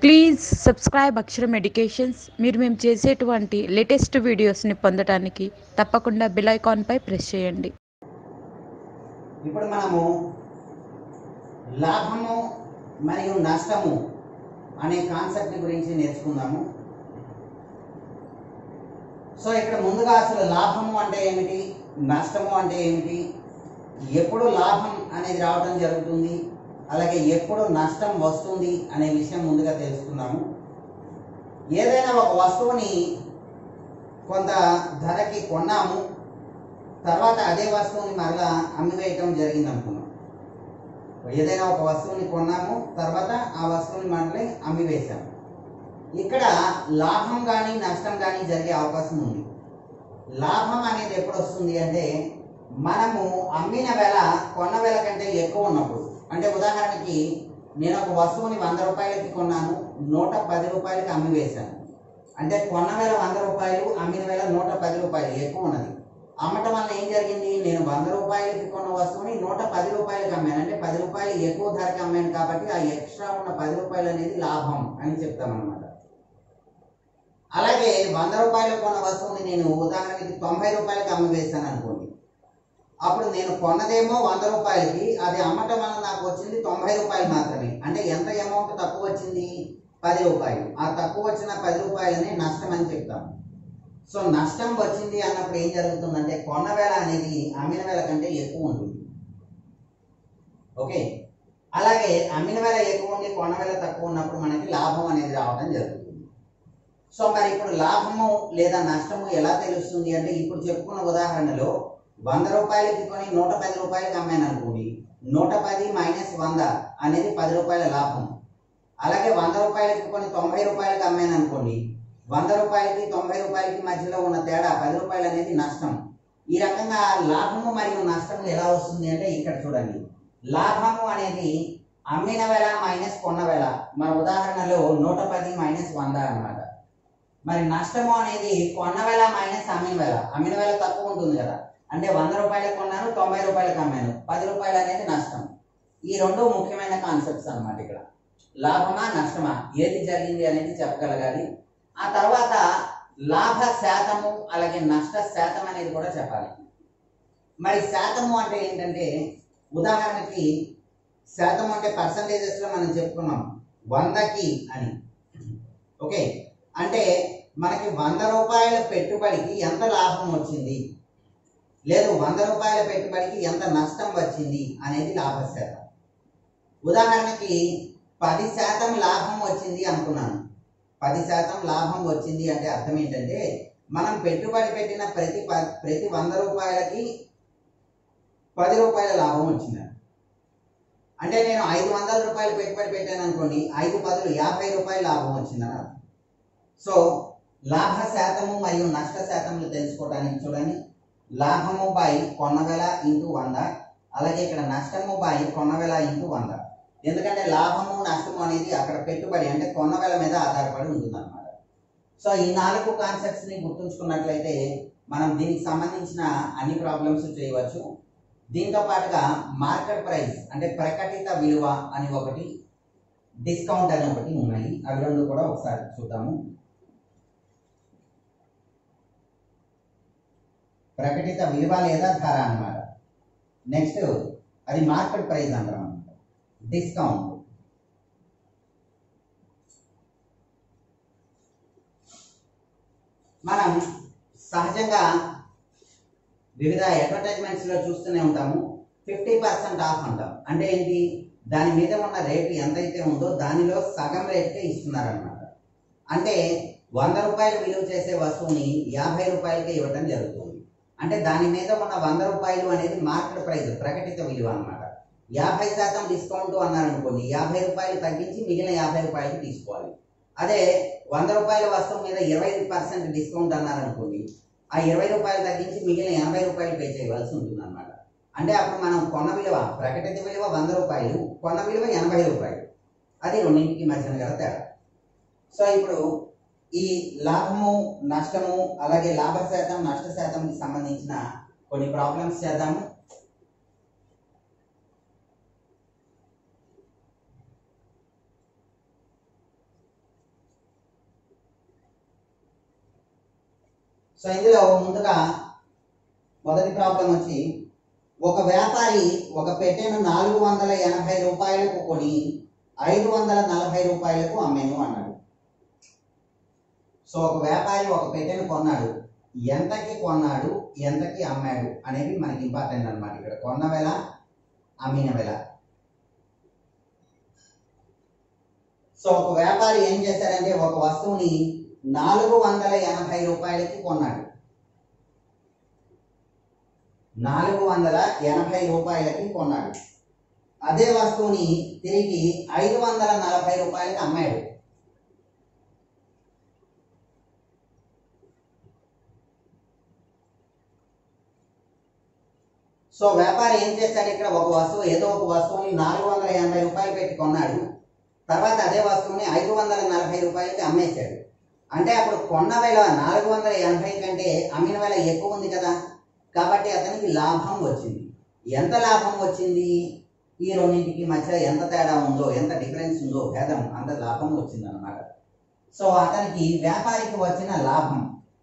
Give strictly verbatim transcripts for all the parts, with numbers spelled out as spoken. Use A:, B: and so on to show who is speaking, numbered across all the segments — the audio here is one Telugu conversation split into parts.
A: ప్లీజ్ సబ్స్క్రైబ్ అక్షరం ఎడ్యుకేషన్స్. మీరు మేము చేసేటువంటి లేటెస్ట్ వీడియోస్ని పొందడానికి తప్పకుండా బెల్ ఐకాన్పై ప్రెస్ చేయండి.
B: ఇప్పుడు మనము లాభము మరియు నష్టము అనే కాన్సెప్ట్ గురించి నేర్చుకుందాము. సో ఇక్కడ ముందుగా అసలు లాభము అంటే ఏమిటి, నష్టము అంటే ఏమిటి, ఎప్పుడు లాభం అనేది రావడం జరుగుతుంది, అలాగే ఎప్పుడు నష్టం వస్తుంది అనే విషయం ముందుగా తెలుసుకుందాము. ఏదైనా ఒక వస్తువుని కొంత ధరకి కొన్నాము, తర్వాత అదే వస్తువుని మరలా అమ్మివేయటం జరిగింది అనుకున్నాం. ఏదైనా ఒక వస్తువుని కొన్నాము, తర్వాత ఆ వస్తువుని మరలా అమ్మివేశాము. ఇక్కడ లాభం కానీ నష్టం కానీ జరిగే అవకాశం ఉంది. లాభం అనేది ఎప్పుడు వస్తుంది అంటే మనము అమ్మిన వేల కొన్న వేల కంటే ఎక్కువ ఉన్నప్పుడు. అంటే ఉదాహరణకి నేను ఒక వస్తువుని వంద రూపాయలకి కొన్నాను, నూట పది రూపాయలకి అమ్మివేశాను. అంటే కొన్న వేల వంద రూపాయలు, అమ్మిన వేల నూట పది రూపాయలు ఎక్కువ ఉన్నది. అమ్మటం వల్ల ఏం జరిగింది, నేను వంద రూపాయలకి కొన్న వస్తువుని నూట పది రూపాయలకి అమ్మాను. అంటే పది రూపాయలు ఎక్కువ ధరకి అమ్మాను కాబట్టి ఆ ఎక్స్ట్రా ఉన్న పది రూపాయలు అనేది లాభం అని చెప్తామన్నమాట. అలాగే వంద రూపాయలు కొన్న వస్తువుని నేను ఉదాహరణకి తొంభై రూపాయలకి అమ్మివేశాను అనుకోండి. అప్పుడు నేను కొన్నదేమో వంద రూపాయలకి, అది అమ్మటం వల్ల నాకు వచ్చింది తొంభై రూపాయలు మాత్రమే. అంటే ఎంత అమౌంట్ తక్కువ వచ్చింది, పది రూపాయలు. ఆ తక్కువ వచ్చిన పది రూపాయలని నష్టం అని చెప్తాము. సో నష్టం వచ్చింది అన్నప్పుడు ఏం జరుగుతుందంటే కొన్న వేల అనేది అమ్మిన వేల కంటే ఎక్కువ ఉంటుంది. ఓకే, అలాగే అమ్మిన వేల ఎక్కువ ఉండి కొన్న వేల తక్కువ ఉన్నప్పుడు మనకి లాభం అనేది రావడం జరుగుతుంది. సో మరి ఇప్పుడు లాభము లేదా నష్టము ఎలా తెలుస్తుంది అంటే ఇప్పుడు చెప్పుకున్న ఉదాహరణలో వంద రూపాయలకి కొని నూట పది రూపాయలకి అమ్మాను అనుకోండి. నూట పది మైనస్ వంద అనేది పది రూపాయల లాభం. అలాగే వంద రూపాయలకి కొని తొంభై రూపాయలకి అమ్మాను అనుకోండి. వంద రూపాయలకి తొంభై రూపాయలకి మధ్యలో ఉన్న తేడా పది రూపాయలు అనేది నష్టం. ఈ రకంగా లాభము మరియు నష్టము ఎలా వస్తుంది అంటే ఇక్కడ చూడండి. లాభము అనేది అమ్మిన వేల మైనస్ కొన్న వేల. మన ఉదాహరణలో నూట పది మైనస్ వంద అన్నమాట. మరి నష్టము అనేది కొన్న వేల మైనస్ అమ్మిన వేల. అమ్మిన వేల తక్కువ ఉంటుంది కదా, అంటే వంద రూపాయలకు కొన్నాను, తొంభై రూపాయలకు అమ్మాను, పది రూపాయలు అనేది నష్టం. ఈ రెండు ముఖ్యమైన కాన్సెప్ట్స్ అన్నమాట. ఇక్కడ లాభమా నష్టమా ఏది జరిగింది అనేది చెప్పగలగాలి. ఆ తర్వాత లాభ శాతము అలాగే నష్ట శాతం అనేది కూడా చెప్పాలి. మరి శాతము అంటే ఏంటంటే ఉదాహరణకి శాతం అంటే పర్సంటేజెస్ లో మనం చెప్పుకున్నాం వందకి అని. ఓకే, అంటే మనకి వంద రూపాయల పెట్టుబడికి ఎంత లాభం వచ్చింది, లేదు వంద రూపాయల పెట్టుబడికి ఎంత నష్టం వచ్చింది అనేది లాభ శాతం. ఉదాహరణకి పది శాతం లాభం వచ్చింది అనుకున్నాను. పది శాతం లాభం వచ్చింది అంటే అర్థం ఏంటంటే మనం పెట్టుబడి పెట్టిన ప్రతి ప్రతి వంద రూపాయలకి పది రూపాయల లాభం వచ్చింది. అంటే నేను ఐదు వందల రూపాయలు పెట్టుబడి పెట్టాను అనుకోండి, ఐదు పదులు యాభై రూపాయల లాభం వచ్చిందని అర్థం. సో లాభ శాతము మరియు నష్ట శాతములు తెలుసుకోవడానికి చూడండి. లాభము బై కొన్న వేల ఇంటూ వంద, అలాగే ఇక్కడ నష్టము బై కొన్న వేల ఇంటూ వంద. ఎందుకంటే లాభము నష్టము అనేది అక్కడ పెట్టుబడి అంటే కొన్న వేల మీద ఆధారపడి ఉంటుంది అన్నమాట. సో ఈ నాలుగు కాన్సెప్ట్స్ ని గుర్తుంచుకున్నట్లయితే మనం దీనికి సంబంధించిన అన్ని ప్రాబ్లమ్స్ చేయవచ్చు. దీంతో పాటుగా మార్కెట్ ప్రైస్ అంటే ప్రకటిత విలువ అని ఒకటి, డిస్కౌంట్ అని ఒకటి ఉన్నాయి. అవి రెండు కూడా ఒకసారి చూద్దాము. ప్రకటిత విలువ లేదా ధర అన్నమాట. నెక్స్ట్ అది మార్కెట్ ప్రైస్ అంటాం అన్నమాట. డిస్కౌంట్ మనం సహజంగా వివిధ అడ్వర్టైజ్మెంట్స్ లో చూస్తూనే ఉంటాము. ఫిఫ్టీ పర్సెంట్ ఆఫ్ అంటాం. అంటే ఏంటి, దాని మీద ఉన్న రేటు ఎంతైతే ఉందో దానిలో సగం రేట్కే ఇస్తున్నారు అనమాట. అంటే వంద రూపాయలు విలువ చేసే వస్తువుని యాభై రూపాయలకే ఇవ్వడం జరుగుతుంది. అంటే దాని మీద ఉన్న వంద రూపాయలు అనేది మార్కెట్ ప్రైస్, ప్రకటిత విలువ అన్నమాట. యాభై శాతం డిస్కౌంట్ అన్నారనుకోండి, యాభై రూపాయలు తగ్గించి మిగిలిన యాభై రూపాయలు తీసుకోవాలి. అదే వంద రూపాయల వస్తువు మీద ఇరవై పర్సెంట్ డిస్కౌంట్ అన్నారనుకోండి, ఆ ఇరవై రూపాయలు తగ్గించి మిగిలిన ఎనభై రూపాయలు పే చేయవలసి ఉంటుంది అనమాట. అంటే అప్పుడు మనం కొన్న విలువ ప్రకటిత విలువ వంద రూపాయలు, కొన్న విలువ ఎనభై రూపాయలు. అది రెండింటికి మధ్యన గల తేడా. సో ఇప్పుడు ఈ లాభము నష్టము అలాగే లాభ శాతం నష్ట శాతంకి సంబంధించిన కొన్ని ప్రాబ్లమ్స్ చేద్దాము. సో ఇందులో ముందుగా మొదటి ప్రాబ్లం వచ్చి ఒక వ్యాపారి ఒక పెట్టెను నాలుగు వందల ఎనభై రూపాయలకు కొని ఐదు వందల నలభై రూపాయలకు అమ్మాను అన్నాడు. సో ఒక వ్యాపారి ఒక పెట్టెను కొన్నాడు, ఎంతకి కొన్నాడు ఎంతకి అమ్మాడు అనేది మనకి ఇంపార్టెంట్ అనమాట. ఇక్కడ కొన్న వెల అమ్మిన వెల. సో ఒక వ్యాపారి ఏం చేశాడంటే ఒక వస్తువుని నాలుగు వందల ఎనభై రూపాయలకి కొన్నాడు. నాలుగు వందల ఎనభై రూపాయలకి కొన్నాడు. అదే వస్తువుని తిరిగి ఐదు వందల నలభై రూపాయలకి అమ్మాడు. సో వ్యాపారి ఏం చేశాడు, ఇక్కడ ఒక వస్తువు ఏదో ఒక వస్తువుని నాలుగు వందల ఎనభై రూపాయలు పెట్టి కొన్నాడు, తర్వాత అదే వస్తువుని ఐదు వందల నలభై రూపాయలకి అమ్మేశాడు. అంటే అప్పుడు కొన్న వేల నాలుగు వందల ఎనభై కంటే అమ్మిన వేల ఎక్కువ ఉంది కదా, కాబట్టి అతనికి లాభం వచ్చింది. ఎంత లాభం వచ్చింది, ఈ రెండింటికి మధ్య ఎంత తేడా ఉందో, ఎంత డిఫరెన్స్ ఉందో, భేదం, అంత లాభం వచ్చింది అనమాట. సో అతనికి వ్యాపారికి వచ్చిన లాభం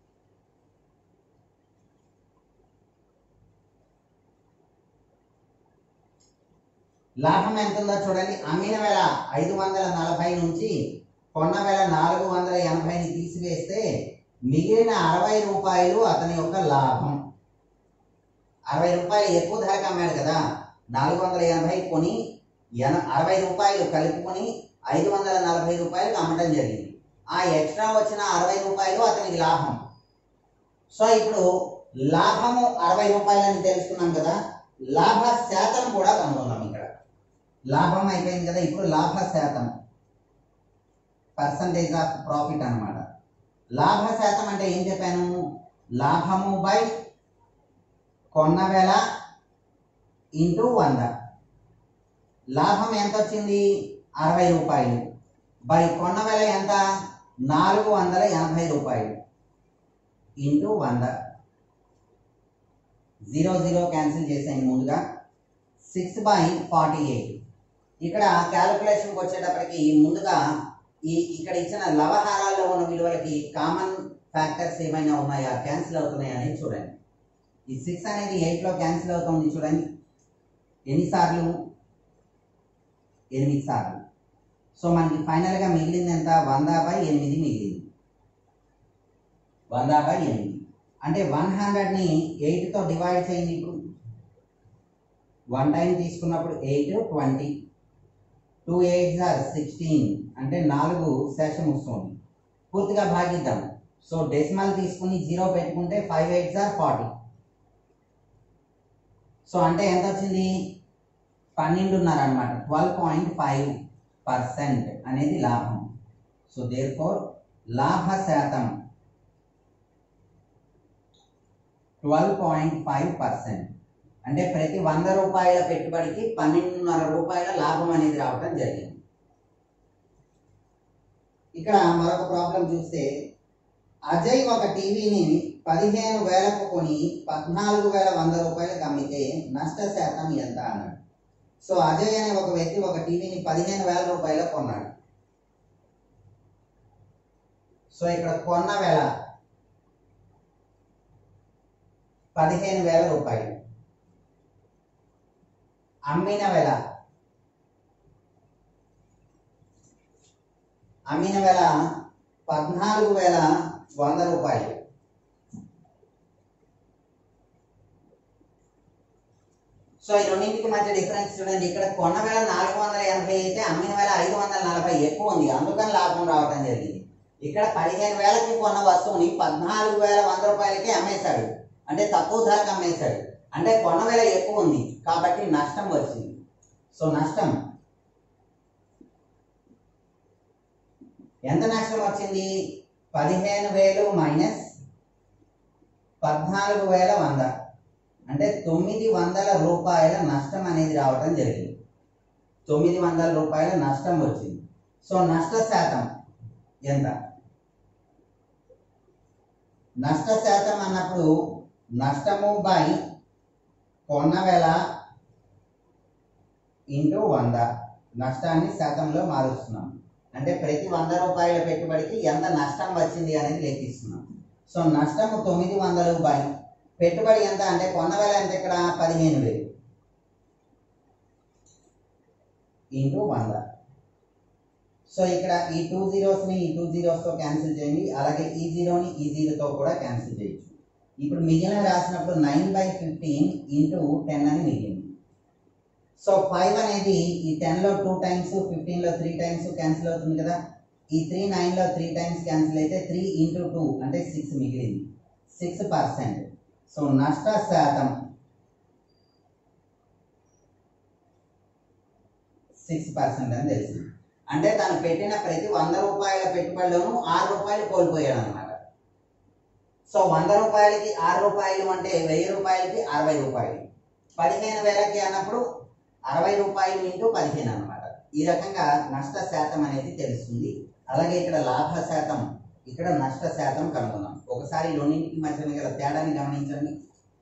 B: లాభం ఎంత ఉందో చూడండి. అమ్మిన వేల ఐదు వందల నలభై నుంచి కొన్న వేల నాలుగు వందల ఎనభైని తీసివేస్తే మిగిలిన అరవై రూపాయలు అతని యొక్క లాభం. అరవై రూపాయలు ఎక్కువ ధరకు అమ్మాడు కదా, నాలుగు వందల ఎనభై కొని ఎన అరవై రూపాయలు కలుపుకొని ఐదు వందల నలభై రూపాయలకు అమ్మటం జరిగింది. ఆ ఎక్స్ట్రా వచ్చిన అరవై రూపాయలు అతనికి లాభం. సో ఇప్పుడు లాభము అరవై రూపాయలని తెలుసుకున్నాం కదా, లాభ శాతం కూడా కనుగొన్నాం. ఇక్కడ లాభం అయిపోయింది కదా, ఇప్పుడు లాభ శాతం పర్సంటేజ్ ఆఫ్ ప్రాఫిట్ అన్నమాట. లాభ శాతం అంటే ఏం చెప్పాను, లాభము బై కొన్న వేల ఇంటూ వంద. లాభం ఎంత వచ్చింది, అరవై రూపాయలు, బై కొన్న వేల ఎంత, నాలుగు వందల ఎనభై రూపాయలు, ఇంటూ వంద. జీరో జీరో క్యాన్సిల్ చేసాను ముందుగా. Six by forty eight. ఇక్కడ క్యాలిక్యులేషన్కి వచ్చేటప్పటికి ముందుగా ఈ ఇక్కడ ఇచ్చిన లవహారాల్లో ఉన్న విలువలకి కామన్ ఫ్యాక్టర్స్ ఏమైనా ఉన్నాయా, క్యాన్సిల్ అవుతున్నాయా అనేది చూడండి. ఈ సిక్స్ అనేది ఎయిట్లో క్యాన్సిల్ అవుతుంది చూడండి. ఎన్నిసార్లు, ఎనిమిది సార్లు. సో మనకి ఫైనల్గా మిగిలింది ఎంత, వంద బై ఎనిమిది మిగిలింది. వంద బై ఎనిమిది అంటే వన్ హండ్రెడ్ని ఎయిట్తో డివైడ్ చేయండి. ఇప్పుడు వన్ టైం తీసుకున్నప్పుడు eight twenty, two eight or sixteen అంటే నాలుగు శేషం వస్తుంది. పూర్తిగా భాగిద్దాం. సో డెసిమల్ తీసుకుని జీరో పెట్టుకుంటే five eight or forty. So అంటే ఎంత వచ్చింది, పన్నెండున్నర అనమాట. ట్వెల్వ్ పాయింట్ ఫైవ్ పర్సెంట్ అనేది లాభం. సో దేర్ ఫోర్ లాభ శాతం ట్వెల్వ్ పాయింట్ ఫైవ్ పర్సెంట్. అంటే ప్రతి వంద రూపాయల పెట్టుబడికి పన్నెండున్నర రూపాయల లాభం అనేది రావడం జరిగింది. ఇక్కడ మరొక ప్రాబ్లం చూస్తే, అజయ్ ఒక టీవీని పదిహేను వేలకు కొని పద్నాలుగు వేల వంద రూపాయలకు అమ్మితే నష్ట శాతం ఎంత అన్నాడు. సో అజయ్ అనే ఒక వ్యక్తి ఒక టీవీని పదిహేను వేల రూపాయలకు కొన్నాడు. సో ఇక్కడ కొన్న వేల పదిహేను వేల రూపాయలు, అమ్మిన వేల అమ్మిన వేల పద్నాలుగు వేల వంద రూపాయలు. సో ఈ రెండింటికి మధ్య డిఫరెన్స్ చూడండి. ఇక్కడ కొన్న వేల నాలుగు వందల ఎనభై అయితే అమ్మిన వేల ఐదు వందల నలభై ఎక్కువ ఉంది, అందుకని లాభం రావడం జరిగింది. ఇక్కడ పదిహేను వేలకి కొన్న వస్తువుని పద్నాలుగు వేల వంద రూపాయలకి అమ్మేశాడు, అంటే తక్కువ ధరకు అమ్మేశాడు, అంటే కొన్న వేల ఎక్కువ ఉంది కాబట్టి నష్టం వచ్చింది. సో నష్టం ఎంత నష్టం వచ్చింది, పదిహేను వేలు మైనస్ పద్నాలుగు వేల వంద అంటే తొమ్మిది వందల రూపాయల నష్టం అనేది రావడం జరిగింది. తొమ్మిది వందల రూపాయల నష్టం వచ్చింది. సో నష్ట శాతం ఎంత, నష్ట శాతం అన్నప్పుడు నష్టము బై కొన్న వేల ఇంటూ వంద. నష్టాన్ని శాతంలో మారుస్తున్నాం, అంటే ప్రతి వంద రూపాయల పెట్టుబడికి ఎంత నష్టం వచ్చింది అనేది లెక్కిస్తున్నాం. సో నష్టము తొమ్మిది వందలు బై పెట్టుబడి ఎంత అంటే కొన్న వేల ఎంత ఇక్కడ పదిహేను వేలు ఇంటూ వంద. సో ఇక్కడ ఈ టూ జీరోస్ని ఈ టూ జీరోస్తో క్యాన్సిల్ చేయండి, అలాగే ఈ జీరోని ఈ జీరోతో కూడా క్యాన్సిల్ చేయొచ్చు. ఇప్పుడు మిగిలిన రాసినప్పుడు nine by fifteen into ten అని మిగిలింది. సో ఫైవ్ అనేది ఈ టెన్లో టూ టైమ్స్ ఫిఫ్టీన్లో త్రీ టైమ్స్ క్యాన్సిల్ అవుతుంది కదా, ఈ త్రీ నైన్లో త్రీ టైమ్స్ క్యాన్సిల్ అయితే త్రీ ఇంటూ టూ అంటే సిక్స్ మిగిలింది, సిక్స్ పర్సెంట్. సో నష్ట శాతం సిక్స్ పర్సెంట్ అని తెలిసింది. అంటే తను పెట్టిన ప్రతి వంద రూపాయల పెట్టుబడిలోనూ ఆరు రూపాయలు కోల్పోయాడు అనమాట. సో వంద రూపాయలకి ఆరు రూపాయలు అంటే వెయ్యి రూపాయలకి అరవై రూపాయలు, పదిహేను వేలకి అన్నప్పుడు అరవై రూపాయలు ఇంటూ పదిహేను అనమాట. ఈ రకంగా నష్ట శాతం అనేది తెలుస్తుంది. అలాగే ఇక్కడ లాభ శాతం, ఇక్కడ నష్ట శాతం కనుగొన్నాం. ఒకసారి రెండింటికి మధ్యన గల తేడాని గమనించండి.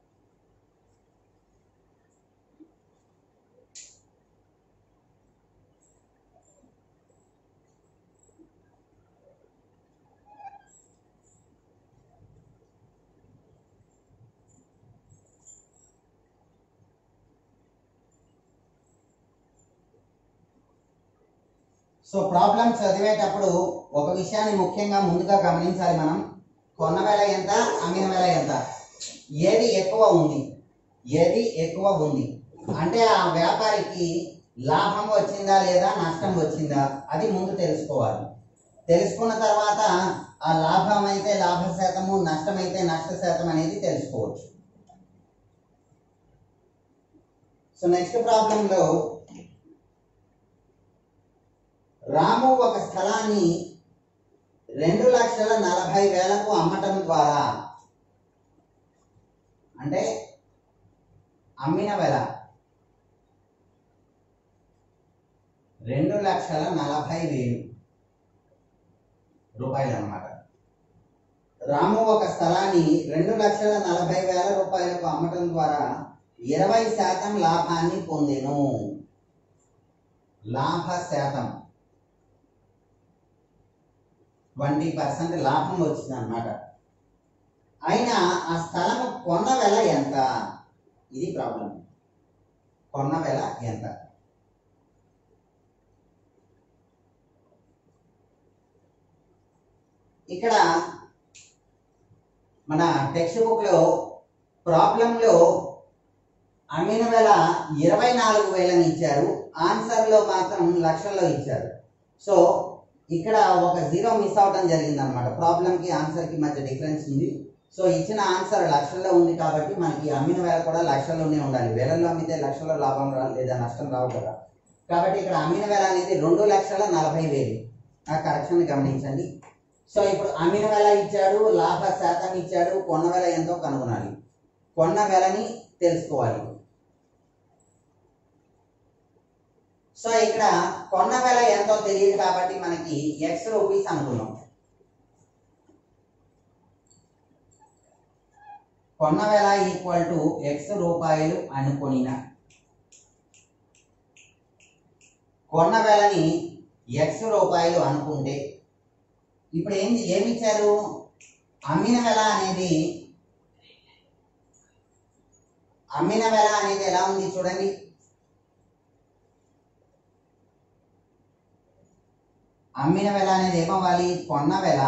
B: సో ప్రాబ్లం చదివేటప్పుడు ఒక విషయాన్ని ముఖ్యంగా ముందుగా గమనించాలి మనం. కొన్న వేల ఎంత, అమ్మిన వేల ఎంత, ఏది ఎక్కువ ఉంది, ఏది ఎక్కువ ఉంది అంటే ఆ వ్యాపారికి లాభం వచ్చిందా లేదా నష్టం వచ్చిందా అది ముందు తెలుసుకోవాలి. తెలుసుకున్న తర్వాత ఆ లాభం అయితే లాభ శాతము, నష్టం అయితే నష్ట శాతం అనేది తెలుసుకోవచ్చు. సో నెక్స్ట్ ప్రాబ్లంలో రాము ఒక స్థలాన్ని రెండు లక్షల నలభై వేలకు అమ్మటం ద్వారా, అంటే అమ్మిన వేల రెండు లక్షల నలభై వేలు రూపాయలు అన్నమాట. రాము ఒక స్థలాన్ని రెండు లక్షల నలభై వేల రూపాయలకు అమ్మటం ద్వారా ఇరవై శాతం లాభాన్ని పొందెను. లాభ శాతం ట్వంటీ పర్సెంట్ లాభం వచ్చింది అన్నమాట. అయినా ఆ స్థలం కొన్న వెల ఎంత, ఇది ప్రాబ్లం. కొన్న వెల ఎంత? ఇక్కడ మన టెక్స్ట్ బుక్ లో ప్రాబ్లంలో అమ్మిన వేల ఇరవై నాలుగు వేలని ఇచ్చారు, ఆన్సర్ లో మాత్రం లక్షల్లో ఇచ్చారు. సో ఇక్కడ ఒక జీరో మిస్ అవడం జరిగింది అనమాట. ప్రాబ్లంకి ఆన్సర్కి మధ్య డిఫరెన్స్ ఉంది. సో ఇచ్చిన ఆన్సర్ లక్షల్లో ఉంది కాబట్టి మనకి అమ్మిన వేల కూడా లక్షల్లోనే ఉండాలి. వేలల్లో అమ్మితే లక్షల్లో లాభం రా లేదా నష్టం రావు కదా. కాబట్టి ఇక్కడ అమ్మిన వేల అనేది రెండు లక్షల నలభై వేలు. ఆ కరెక్షన్ గమనించండి. సో ఇప్పుడు అమ్మిన వేల ఇచ్చాడు, లాభ శాతం ఇచ్చాడు, కొన్న వేల ఎంతో కనుగొనాలి. కొన్న వేలని తెలుసుకోవాలి. సో ఇక్కడ కొన్న వేల ఎంతో తెలియదు కాబట్టి మనకి ఎక్స్ రూపీస్ అనుకున్నాం. కొన్న వేల ఈక్వల్ టు ఎక్స్ రూపాయలు అనుకొనిన కొన్న వేలని ఎక్స్ రూపాయలు అనుకుంటే ఇప్పుడు ఏం ఏమి ఇచ్చారు, అమ్మిన వేల అనేది అమ్మిన వేల అనేది ఎలా ఉంది చూడండి. అమ్మిన వేల అనేది ఏమవ్వాలి, కొన్న వేల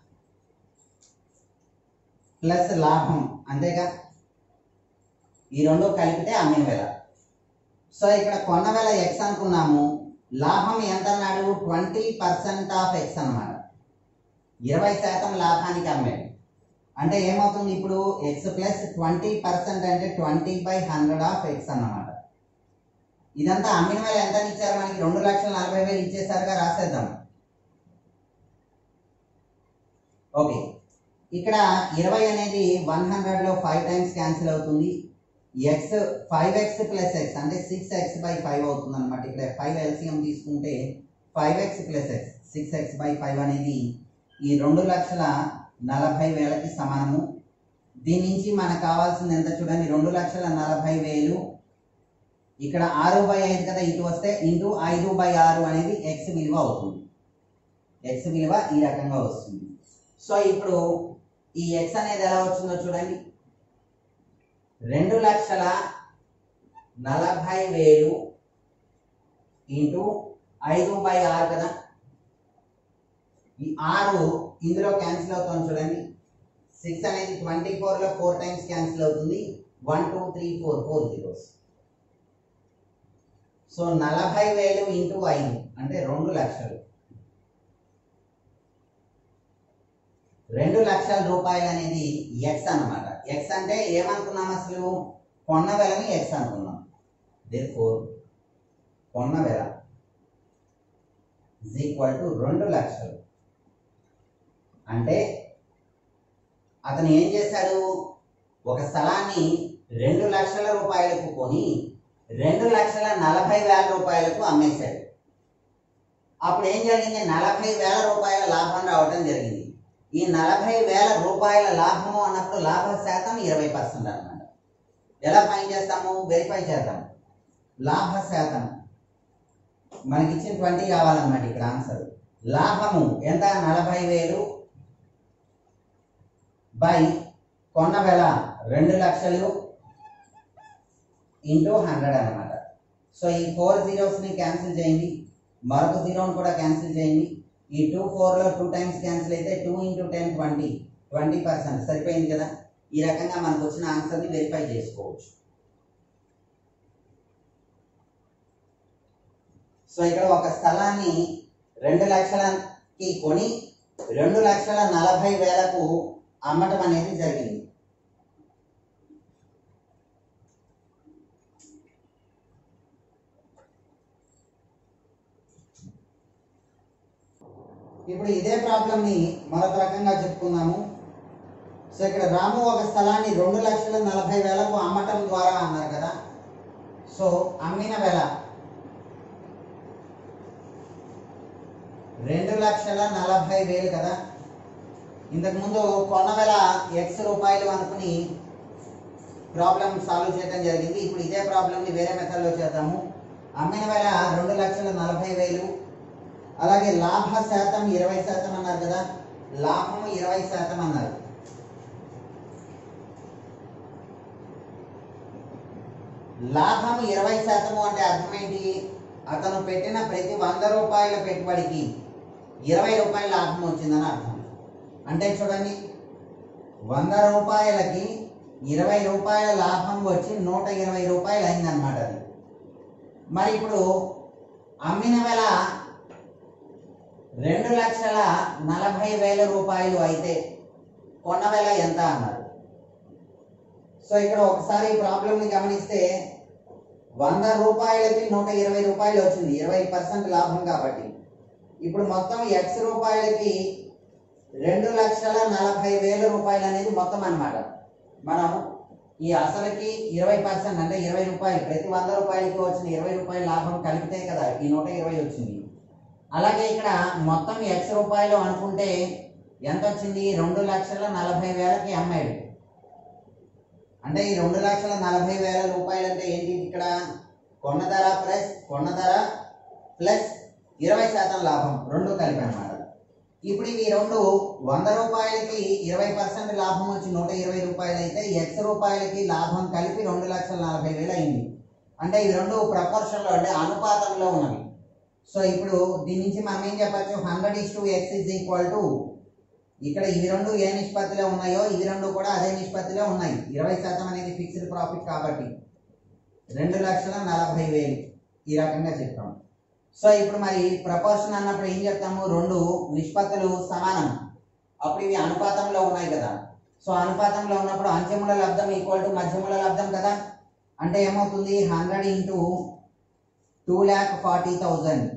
B: ప్లస్ లాభం, అంతేగా. ఈ రెండు కలిపితే అమ్మిన వేల. సో ఇక్కడ కొన్న వేల ఎక్స్ అనుకున్నాము, లాభం ఎంత అన్నాడు, ట్వంటీ పర్సెంట్ ఆఫ్ ఎక్స్ అన్నమాట. ఇరవై శాతం లాభానికి అమ్మాడు. అంటే ఏమవుతుంది ఇప్పుడు ఎక్స్ ప్లస్ ట్వంటీ పర్సెంట్ అంటే twenty by hundred of X అన్నమాట. ఇదంతా అమ్మిన వేల ఎంత ఇచ్చారు మనకి, రెండు లక్షల నలభై వేలు ఇచ్చేసారుగా, రాసేద్దాం. ఓకే, ఇక్కడ ఇరవై అనేది వన్ హండ్రెడ్ లో ఫైవ్ టైమ్స్ క్యాన్సిల్ అవుతుంది. X five X plus X అంటే సిక్స్ ఎక్స్ బై ఫైవ్ అవుతుంది అనమాట. ఇక్కడ ఫైవ్ ఎల్సిఎం తీసుకుంటే five X plus X six X by five అనేది ఈ రెండు లక్షల నలభై వేలకి సమానము. దీని నుంచి మనకు కావాల్సింది ఎంత చూడండి, రెండు లక్షల నలభై వేలు ఇక్కడ ఆరు బై ఐదు కదా, ఇటు వస్తే ఇంటూ ఐదు బై ఆరు అనేది ఎక్స్ విలువ అవుతుంది. ఎక్స్ విలువ ఈ రకంగా వస్తుంది. సో ఇప్పుడు ఈ ఎక్స్ అనేది ఎలా వచ్చిందో చూడండి, రెండు లక్షల నలభై వేలు ఇంటూ ఐదు బై ఆరు కదా, ఈ ఆరు ఇందులో క్యాన్సిల్ అవుతుంది చూడండి, సిక్స్ అనేది ట్వంటీ ఫోర్లో ఫోర్ టైమ్స్ క్యాన్సిల్ అవుతుంది, one two three four four zeros. So నలభై వేలు ఇంటూ ఐదు అంటే రెండు లక్షలు. రెండు లక్షల రూపాయలు అనేది ఎక్స్ అన్నమాట. ఎక్స్ అంటే ఏమనుకున్నాం, అసలు కొన్న వెలని ఎక్స్ అనుకున్నాం. దేర్ఫోర్ కొన్న వెల ఈజ్ ఈక్వల్ టు రెండు లక్షలు. అంటే అతను ఏం చేశాడు, ఒక స్థలాన్ని రెండు లక్షల రూపాయలకు కొని రెండు లక్షల నలభై వేల రూపాయలకు అమ్మేశాడు. అప్పుడు ఏం జరిగింది, నలభై వేల రూపాయల లాభం రావడం జరిగింది. ఈ నలభై వేల రూపాయల లాభము అన్నప్పుడు లాభ శాతం ఇరవై పర్సెంట్ అనమాట. ఎలా ఫైండ్ చేస్తాము, వెరిఫై చేద్దాం. లాభ శాతం మనకి ఇచ్చిన ట్వంటీ కావాలన్నమాట ఇక్కడ ఆన్సర్. లాభము ఎంత, నలభై వేలు బై కొన్న వెల రెండు లక్షలు ఇంటూ హండ్రెడ్ అనమాట. సో ఈ ఫోర్ జీరోస్ని క్యాన్సిల్ చేయండి, మరొక జీరోని కూడా క్యాన్సిల్ చేయండి. ఈ టూ ఫోర్లో టూ టైమ్స్ క్యాన్సిల్ అయితే two into ten twenty twenty percent సరిపోయింది కదా. ఈ రకంగా మనకు వచ్చిన ఆన్సర్ని వెరిఫై చేసుకోవచ్చు. సో ఇక్కడ ఒక స్థలాన్ని రెండు లక్షలకి కొని రెండు లక్షల నలభై వేలకు అమ్మటం అనేది జరిగింది. ఇప్పుడు ఇదే ప్రాబ్లంని మరొక రకంగా చెప్పుకుందాము. సో ఇక్కడ రాము ఒక స్థలాన్ని రెండు లక్షల నలభై వేలకు అమ్మటం ద్వారా అన్నారు కదా. సో అమ్మిన వెల రెండు లక్షల నలభై వేలు కదా. ఇంతకుముందు కొన్న వెల ఎక్స్ రూపాయలు అనుకుని ప్రాబ్లం సాల్వ్ చేయడం జరిగింది. ఇప్పుడు ఇదే ప్రాబ్లంని వేరే మెథడ్లో చేద్దాము. అమ్మిన వెల రెండు లక్షల నలభై వేలు, అలాగే లాభ శాతం ఇరవై శాతం అన్నారు కదా, లాభము ఇరవై శాతం అన్నారు. లాభం ఇరవై శాతము అంటే అర్థం ఏంటి, అతను పెట్టిన ప్రతి వంద రూపాయల పెట్టుబడికి ఇరవై రూపాయల లాభం వచ్చిందని అర్థం. అంటే చూడండి, వంద రూపాయలకి ఇరవై రూపాయల లాభం వచ్చి నూట ఇరవై రూపాయలు అయిందనమాట అది. మరి ఇప్పుడు అమ్మిన వెల రెండు లక్షల నలభై వేల రూపాయలు అయితే కొన్న వెల ఎంత అన్నారు. సో ఇక్కడ ఒకసారి ఈ ప్రాబ్లంని గమనిస్తే వంద రూపాయలకి నూట ఇరవై రూపాయలు వచ్చింది, ఇరవై పర్సెంట్ లాభం కాబట్టి. ఇప్పుడు మొత్తం ఎక్స్ రూపాయలకి రెండు లక్షల నలభై వేల రూపాయలు అనేది మొత్తం అన్నమాట. మనం ఈ అసలుకి ఇరవై పర్సెంట్ అంటే ఇరవై రూపాయలు, ప్రతి వంద రూపాయలకి వచ్చిన ఇరవై రూపాయల లాభం కలిపితే కదా ఈ నూట ఇరవై వచ్చింది. అలాగే ఇక్కడ మొత్తం ఎక్స్ రూపాయలు అనుకుంటే ఎంత వచ్చింది, రెండు లక్షల నలభై వేలకి అమ్మాడు. అంటే ఈ రెండు లక్షల నలభై వేల రూపాయలు అంటే ఏంటి, ఇక్కడ కొన్న ధర ప్లస్ కొన్న ధర ప్లస్ ఇరవై శాతం లాభం రెండు కలిపి అన్నమాట. ఇప్పుడు ఇవి రెండు వంద రూపాయలకి ఇరవై పర్సెంట్ లాభం వచ్చి నూట ఇరవై రూపాయలు అయితే ఎక్స్ రూపాయలకి లాభం కలిపి రెండు లక్షల నలభై వేలు అయింది. అంటే ఇవి రెండు ప్రపోర్షన్లో అంటే అనుపాతంలో ఉన్నవి. సో ఇప్పుడు దీని నుంచి మనం ఏం చెప్పచ్చు, hundred is to X is equal to, ఇక్కడ ఇవి రెండు ఏ నిష్పత్తిలో ఉన్నాయో ఇవి రెండు కూడా అదే నిష్పత్తిలో ఉన్నాయి. ఇరవై శాతం అనేది ఫిక్స్డ్ ప్రాఫిట్ కాబట్టి రెండు లక్షల నలభై వేలు ఈ రకంగా చెప్తాం. సో ఇప్పుడు మరి ప్రపోర్షన్ అన్నప్పుడు ఏం చెప్తాము, రెండు నిష్పత్తులు సమానం, అప్పుడు ఇవి అనుపాతంలో ఉన్నాయి కదా. సో అనుపాతంలో ఉన్నప్పుడు అంచెముల లబ్ధం ఈక్వల్ టు మధ్యముల లబ్ధం కదా. అంటే ఏమవుతుంది, hundred into two lakh forty thousand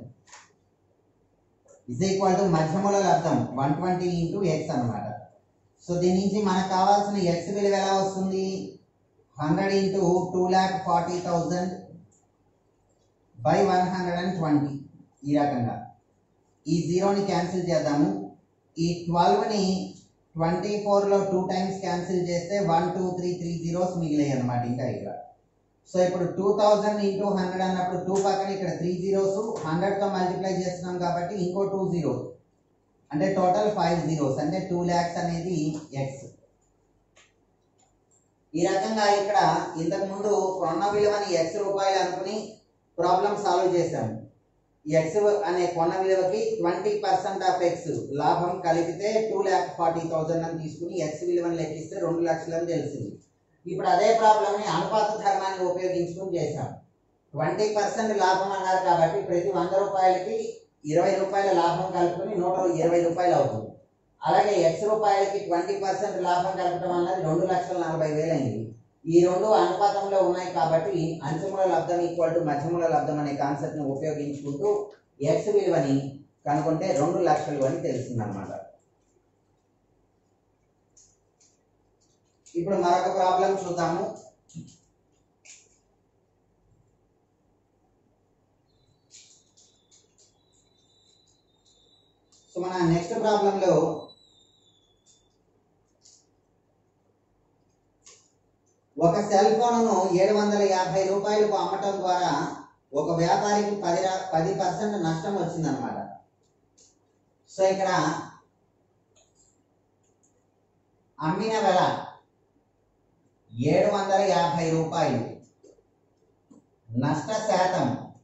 B: is equal to మధ్యముల లబ్ధం వన్ ట్వంటీ ఇంటూ ఎక్స్ అనమాట. సో దీని నుంచి మనకు కావాల్సిన ఎక్స్ విలువ ఎలా వస్తుంది, hundred into two lakh forty thousand by one hundred and twenty. ఈ రకంగా ఈ జీరోని క్యాన్సిల్ చేద్దాము. ఈ ట్వెల్వ్ని ట్వంటీ ఫోర్లో టూ టైమ్స్ క్యాన్సిల్ చేస్తే one two three three zeros మిగిలాయి అనమాట ఇంకా ఇక్కడ. సో ఇప్పుడు టూ థౌజండ్ ఇంటూ హండ్రెడ్ అన్నప్పుడు టూ పక్కన ఇక్కడ త్రీ జీరోస్ హండ్రెడ్తో మల్టిప్లై చేస్తున్నాం కాబట్టి ఇంకో టూ జీరోస్ అంటే టోటల్ ఫైవ్ జీరోస్ అంటే టూ ల్యాక్స్ అనేది ఎక్స్. ఈ రకంగా ఇక్కడ ఇంతకు ముందు కొన్న విలువని ఎక్స్ రూపాయలు అనుకుని ప్రాబ్లం సాల్వ్ చేశాము. ఎక్స్ అనే కొన్న విలువకి ట్వంటీ పర్సెంట్ ఆఫ్ ఎక్స్ లాభం కలిపితే టూ ల్యాక్ ఫార్టీ థౌసండ్ అని తీసుకుని ఎక్స్ విలువని లెక్కిస్తే రెండు లక్షలని తెలిసింది. ఇప్పుడు అదే ప్రాబ్లంని అనుపాత ధర్మాన్ని ఉపయోగించుకుని చేశాం. ట్వంటీ పర్సెంట్ లాభం అన్నారు కాబట్టి ప్రతి వంద రూపాయలకి ఇరవై రూపాయల లాభం కలుపుకొని నూట ఇరవై రూపాయలు అవుతుంది. అలాగే ఎక్స్ రూపాయలకి ట్వంటీ పర్సెంట్ లాభం కలపడం అన్నది రెండు లక్షల నలభై వేలు అయింది. ఈ రెండు అనుపాతంలో ఉన్నాయి కాబట్టి అంశముల లబ్ధం ఈక్వల్ టు మధ్యముల లబ్ధం అనే కాన్సెప్ట్ ని ఉపయోగించుకుంటూ ఎక్స్ విలువని కనుక్కుంటే రెండు లక్షలు అని తెలిసింది అనమాట. ఇప్పుడు మరొక ప్రాబ్లం చూద్దాము. సో మన నెక్స్ట్ ప్రాబ్లంలో ఒక సెల్ ఫోన్ను ఏడు వందల యాభై రూపాయలకు అమ్మటం ద్వారా ఒక వ్యాపారికి పది పది పర్సెంట్ నష్టం వచ్చిందనమాట. సో ఇక్కడ అమ్మిన వెల ఏడు వందల యాభై రూపాయలు, నష్ట శాతం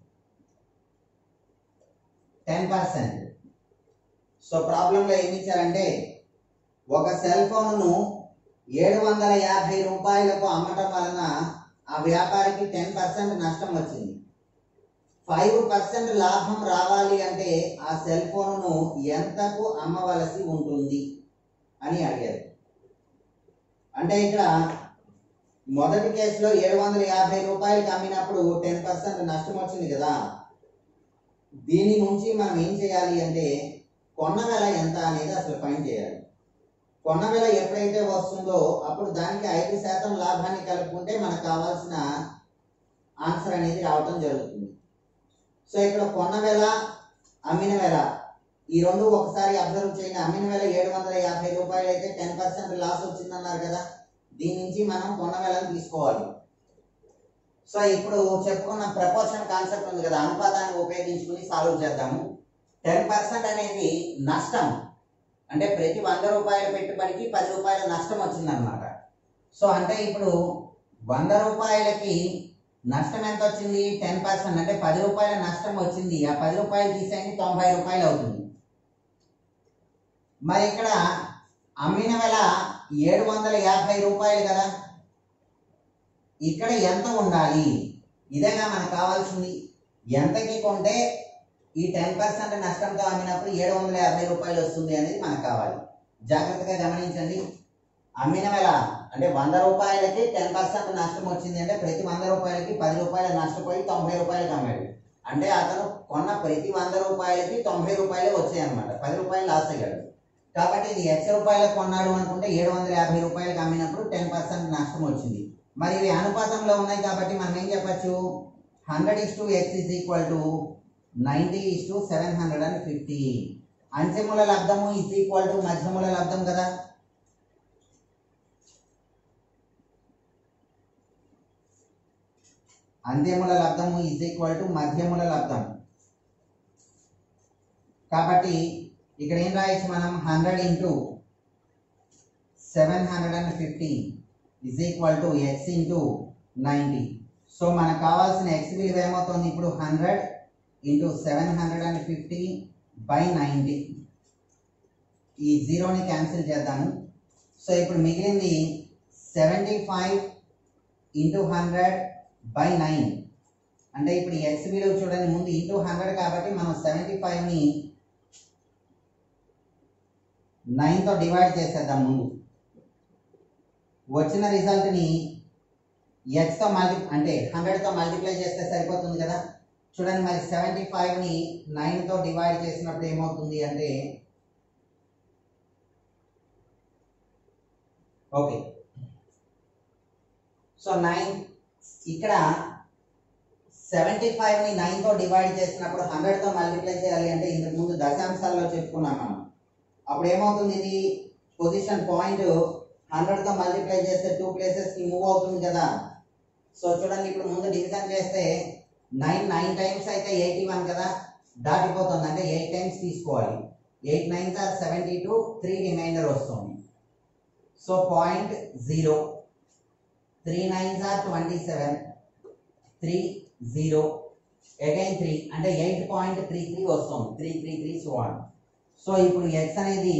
B: టెన్ పర్సెంట్. సో ప్రాబ్లంలో ఏమి ఇచ్చారంటే ఒక సెల్ ఫోన్ను ఏడు వందల యాభై రూపాయలకు అమ్మటం వలన ఆ వ్యాపారికి టెన్ పర్సెంట్ నష్టం వచ్చింది. ఫైవ్ పర్సెంట్ లాభం రావాలి అంటే ఆ సెల్ ఫోన్ను ఎంతకు అమ్మవలసి ఉంటుంది అని అడిగారు. అంటే ఇక్కడ మొదటి కేసులో ఏడు వందల యాభై రూపాయలకి అమ్మినప్పుడు టెన్ పర్సెంట్ నష్టం వచ్చింది కదా. దీని నుంచి మనం ఏం చేయాలి అంటే కొన్న వెల ఎంత అనేది అసలు ఫైండ్ చేయాలి. కొన్న వెల ఎప్పుడైతే వస్తుందో అప్పుడు దానికి ఐదు శాతం లాభాన్ని కలుపుకుంటే మనకు కావాల్సిన ఆన్సర్ అనేది రావటం జరుగుతుంది. సో ఇక్కడ కొన్న వెల, అమ్మిన వెల ఈ రెండు ఒకసారి అబ్జర్వ్ చేయండి. అమ్మిన వెల ఏడు వందల యాభై రూపాయలు అయితే టెన్ పర్సెంట్ లాస్ వచ్చిందన్నారు కదా. దీని నుంచి మనం కొన్న వెలను తీసుకోవాలి. సో ఇప్పుడు చెప్పుకున్న ప్రపోర్షన్ కాన్సెప్ట్ ఉంది కదా, అనుపాతాన్ని ఉపయోగించుకుని సాల్వ్ చేద్దాము. టెన్ పర్సెంట్ అనేది నష్టం, అంటే ప్రతి వంద రూపాయల పెట్టుబడికి పది రూపాయల నష్టం వచ్చిందనమాట. సో అంటే ఇప్పుడు వంద రూపాయలకి నష్టం ఎంత వచ్చింది? టెన్ పర్సెంట్ అంటే పది రూపాయల నష్టం వచ్చింది. ఆ పది రూపాయలు తీసేయండి, తొంభై రూపాయలు అవుతుంది. మరి ఇక్కడ అమ్మిన వెల ఏడు వందల యాభై రూపాయలు కదా, ఇక్కడ ఎంత ఉండాలి? ఇదేగా మనకు కావాల్సింది. ఎంతకి కొంటే ఈ టెన్ పర్సెంట్ నష్టంతో అమ్మినప్పుడు ఏడు వందల యాభై రూపాయలు వస్తుంది అనేది మనకు కావాలి. జాగ్రత్తగా గమనించండి. అమ్మిన వెల అంటే వంద రూపాయలకి టెన్ పర్సెంట్ నష్టం వచ్చింది అంటే ప్రతి వంద రూపాయలకి పది రూపాయలు నష్టపోయి తొంభై రూపాయలకి అమ్మాడు. అంటే అతను కొన్న ప్రతి వంద రూపాయలకి తొంభై రూపాయలే వచ్చాయి అనమాట. పది రూపాయలు లాస్ అయ్యాడు. కాబట్టి ఇది ఎక్స్ రూపాయలకు కొన్నాడు అనుకుంటే ఏడు వందల యాభై రూపాయలకి అమ్మినప్పుడు టెన్ పర్సెంట్ నష్టం వచ్చింది. మరి ఇవి అనుపాతంలో ఉన్నాయి కాబట్టి మనం ఏం చెప్పచ్చు? Hundred is to X is equal to ninety is to seven hundred and fifty. అంచెముల లబ్ధము ఇస్ ఈక్వల్ టు మధ్యముల లబ్ధం కదా. అంత్యముల లబ్ధము ఇస్ ఈక్వల్ టు మధ్యముల లబ్ధం. కాబట్టి ఇక్కడ ఏం రాయొచ్చు మనం? Hundred into seven hundred and fifty is equal to X into ninety. So మనకు కావాల్సిన ఎక్స్ విలువ ఏమవుతుంది ఇప్పుడు? Hundred into seven hundred and fifty by ninety. ఈ జీరోని క్యాన్సిల్ చేద్దాము. సో ఇప్పుడు మిగిలింది seventy five into hundred by nine. అంటే ఇప్పుడు ఎక్స్ విలువ చూడండి, ముందు ఇంటూ హండ్రెడ్ కాబట్టి మనం సెవెంటీ ఫైవ్ని నైన్తో డివైడ్ చేసేద్దాం. ముందు వచ్చిన రిజల్ట్ని ఎక్స్తో మల్టి అంటే హండ్రెడ్తో మల్టిప్లై చేస్తే సరిపోతుంది కదా. చూడండి, మరి సెవెంటీ ఫైవ్ని నైన్తో డివైడ్ చేసినప్పుడు ఏమవుతుంది అంటే ఓకే. సో నైన్ ఇక్కడ సెవెంటీ ఫైవ్ని నైన్తో డివైడ్ చేసినప్పుడు హండ్రెడ్తో మల్టిప్లై చేయాలి అంటే ఇంతకు ముందు దశాంశాల్లో చెప్పుకున్నాం మనం. అప్పుడు ఏమవుతుంది? ఇది పొజిషన్ పాయింట్ హండ్రెడ్తో మల్టిప్లై చేస్తే టూ ప్లేసెస్కి మూవ్ అవుతుంది కదా. సో చూడండి, ఇప్పుడు ముందు డివిజన్ చేస్తే నైన్ నైన్ టైమ్స్ అయితే ఎయిటీ వన్ కదా, దాటిపోతుంది. అంటే ఎయిట్ టైమ్స్ తీసుకోవాలి. Eight nines or seventy two, three remainder వస్తుంది. So point zero, three nines or twenty seven, three zero again three అంటే ఎయిట్ పాయింట్ త్రీ త్రీ వస్తుంది. Three three three so one. So ఇప్పుడు ఎక్స్ అనేది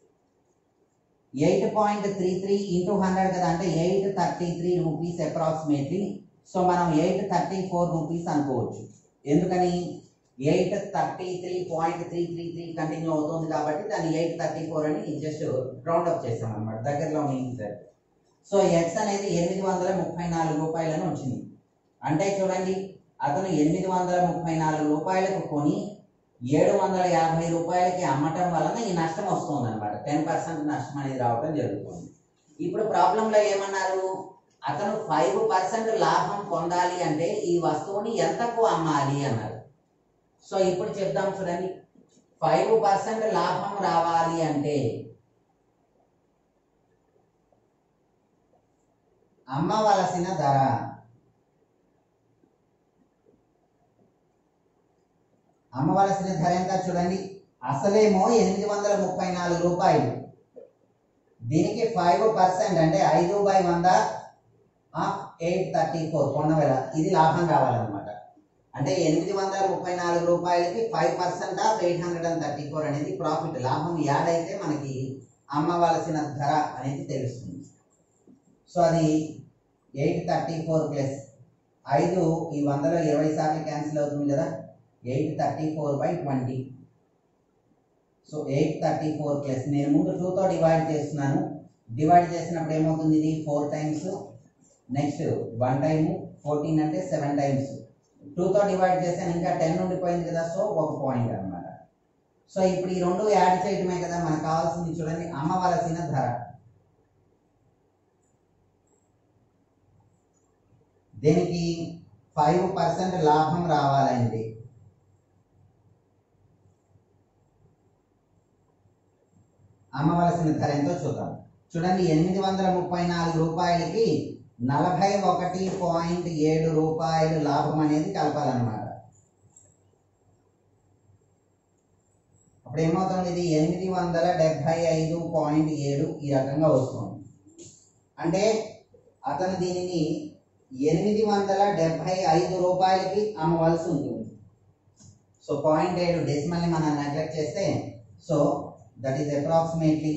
B: eight point three three into hundred కదా, అంటే eight thirty three rupees approximately. So మనం ఎయిట్ థర్టీ ఫోర్ రూపీస్ అనుకోవచ్చు. ఎందుకని eight thirty three point three three three continue అవుతుంది కాబట్టి దాన్ని ఎయిట్ థర్టీ ఫోర్ అని జస్ట్ రౌండ్ అప్ చేసాం అనమాట, దగ్గరలో ఉంది. సో ఎక్స్ అనేది ఎనిమిది వందల ముప్పై నాలుగు రూపాయలని వచ్చింది. అంటే చూడండి, అతను ఎనిమిది వందల ముప్పై నాలుగు రూపాయలకు కొని ఏడు వందల యాభై రూపాయలకి అమ్మటం వలన ఈ నష్టం వస్తుంది అనమాట. టెన్ పర్సెంట్ నష్టం అనేది రావడం జరుగుతుంది. ఇప్పుడు ప్రాబ్లంలో ఏమన్నారు, అతను ఫైవ్ పర్సెంట్ లాభం పొందాలి అంటే ఈ వస్తువుని ఎంతకు అమ్మాలి అన్నారు. సో ఇప్పుడు చెప్దాం చూడండి, ఫైవ్ పర్సెంట్ లాభం రావాలి అంటే అమ్మవలసిన ధర అమ్మవలసిన ధర ఎంత చూడండి. అసలేమో ఎనిమిది వందల ముప్పై నాలుగు రూపాయలు, దీనికి ఫైవ్ పర్సెంట్ అంటే ఐదు బై వంద ఎయిట్ థర్టీ ఫోర్ కొన్న వేళ ఇది లాభం రావాలన్నమాట. అంటే ఎనిమిది వందల ముప్పై నాలుగు రూపాయలకి five percent of eight hundred and thirty four అనేది ప్రాఫిట్, లాభం యాడ్ అయితే మనకి అమ్మవలసిన ధర అనేది తెలుస్తుంది. సో అది ఎయిట్ థర్టీ ఫోర్ ప్లస్ ఐదు, ఈ వందలో ఇరవై సార్లు క్యాన్సిల్ అవుతుంది కదా, eight thirty four by twenty. So eight thirty four plus నేను ముందు టూతో డివైడ్ చేస్తున్నాను. డివైడ్ చేసినప్పుడు ఏమవుతుంది, ఇది four times, next one time, fourteen అంటే సెవెన్ టైమ్స్. టూతో డివైడ్ చేసాను, ఇంకా టెన్ ఉండిపోయింది కదా, సో ఒక పాయింట్ అనమాట. సో ఇప్పుడు ఈ రెండు యాడ్ చేయడమే కదా మనకు కావాల్సింది. చూడండి, అమ్మవలసిన ధర దీనికి ఫైవ్ పర్సెంట్ లాభం రావాలండి. అమ్మవలసిన ధర ఎంతో చూద్దాం. చూడండి, ఎనిమిది వందల ముప్పై నాలుగు రూపాయలకి నలభై ఒకటి పాయింట్ ఏడు రూపాయలు లాభం అనేది కలపాలన్నమాట. అప్పుడు ఏమవుతుంది, ఇది ఎనిమిది వందల డెబ్బై ఐదు పాయింట్ ఏడు ఈ రకంగా వస్తుంది. అంటే అతను దీనిని ఎనిమిది వందల డెబ్బై ఐదు రూపాయలకి అమ్మవలసి ఉంటుంది. సో పాయింట్ ఏడు డెసిమల్ని మనం నెగ్లెక్ట్ చేస్తే, so that is approximately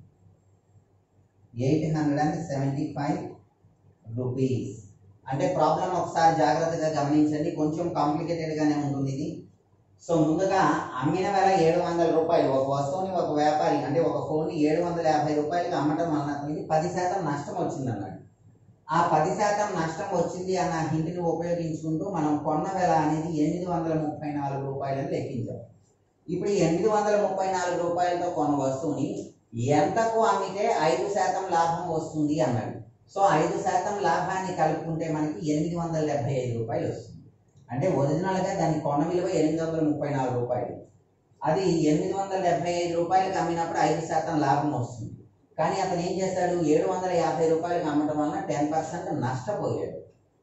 B: eight hundred and seventy five rupees. అంటే ప్రాబ్లం ఒకసారి జాగ్రత్తగా గమనించండి, కొంచెం కాంప్లికేటెడ్గానే ఉంటుంది ఇది. సో ముందుగా అమ్మిన వేల ఏడు వందల రూపాయలు, ఒక వస్తువుని ఒక వ్యాపారి అంటే ఒక ఫోన్ని ఏడు వందల యాభై రూపాయలకి అమ్మటం వలన అతనికి పది శాతం నష్టం వచ్చింది అన్నాడు. ఆ పది శాతం నష్టం వచ్చింది అన్న హింట్ని ఉపయోగించుకుంటూ మనం కొన్న వేల అనేది ఎనిమిది వందల ముప్పై నాలుగు రూపాయలని లెక్కించాం. ఇప్పుడు ఎనిమిది వందల ముప్పై నాలుగు రూపాయలతో కొన్న వస్తువుని ఎంతకు అమ్మితే ఐదు శాతం లాభం వస్తుంది అన్నాడు. సో ఐదు శాతం లాభాన్ని కలుపుకుంటే మనకి ఎనిమిది వందల డెబ్బై ఐదు రూపాయలు వస్తుంది. అంటే ఒరిజినల్గా దాని కొన్న విలువ ఎనిమిది వందల ముప్పై నాలుగు రూపాయలు, అది ఎనిమిది వందల డెబ్బై ఐదు రూపాయలకి అమ్మినప్పుడు ఐదు శాతం లాభం వస్తుంది. కానీ అతను ఏం చేశాడు, ఏడు వందల యాభై రూపాయలకి అమ్మటం వలన టెన్ పర్సెంట్ నష్టపోయాడు.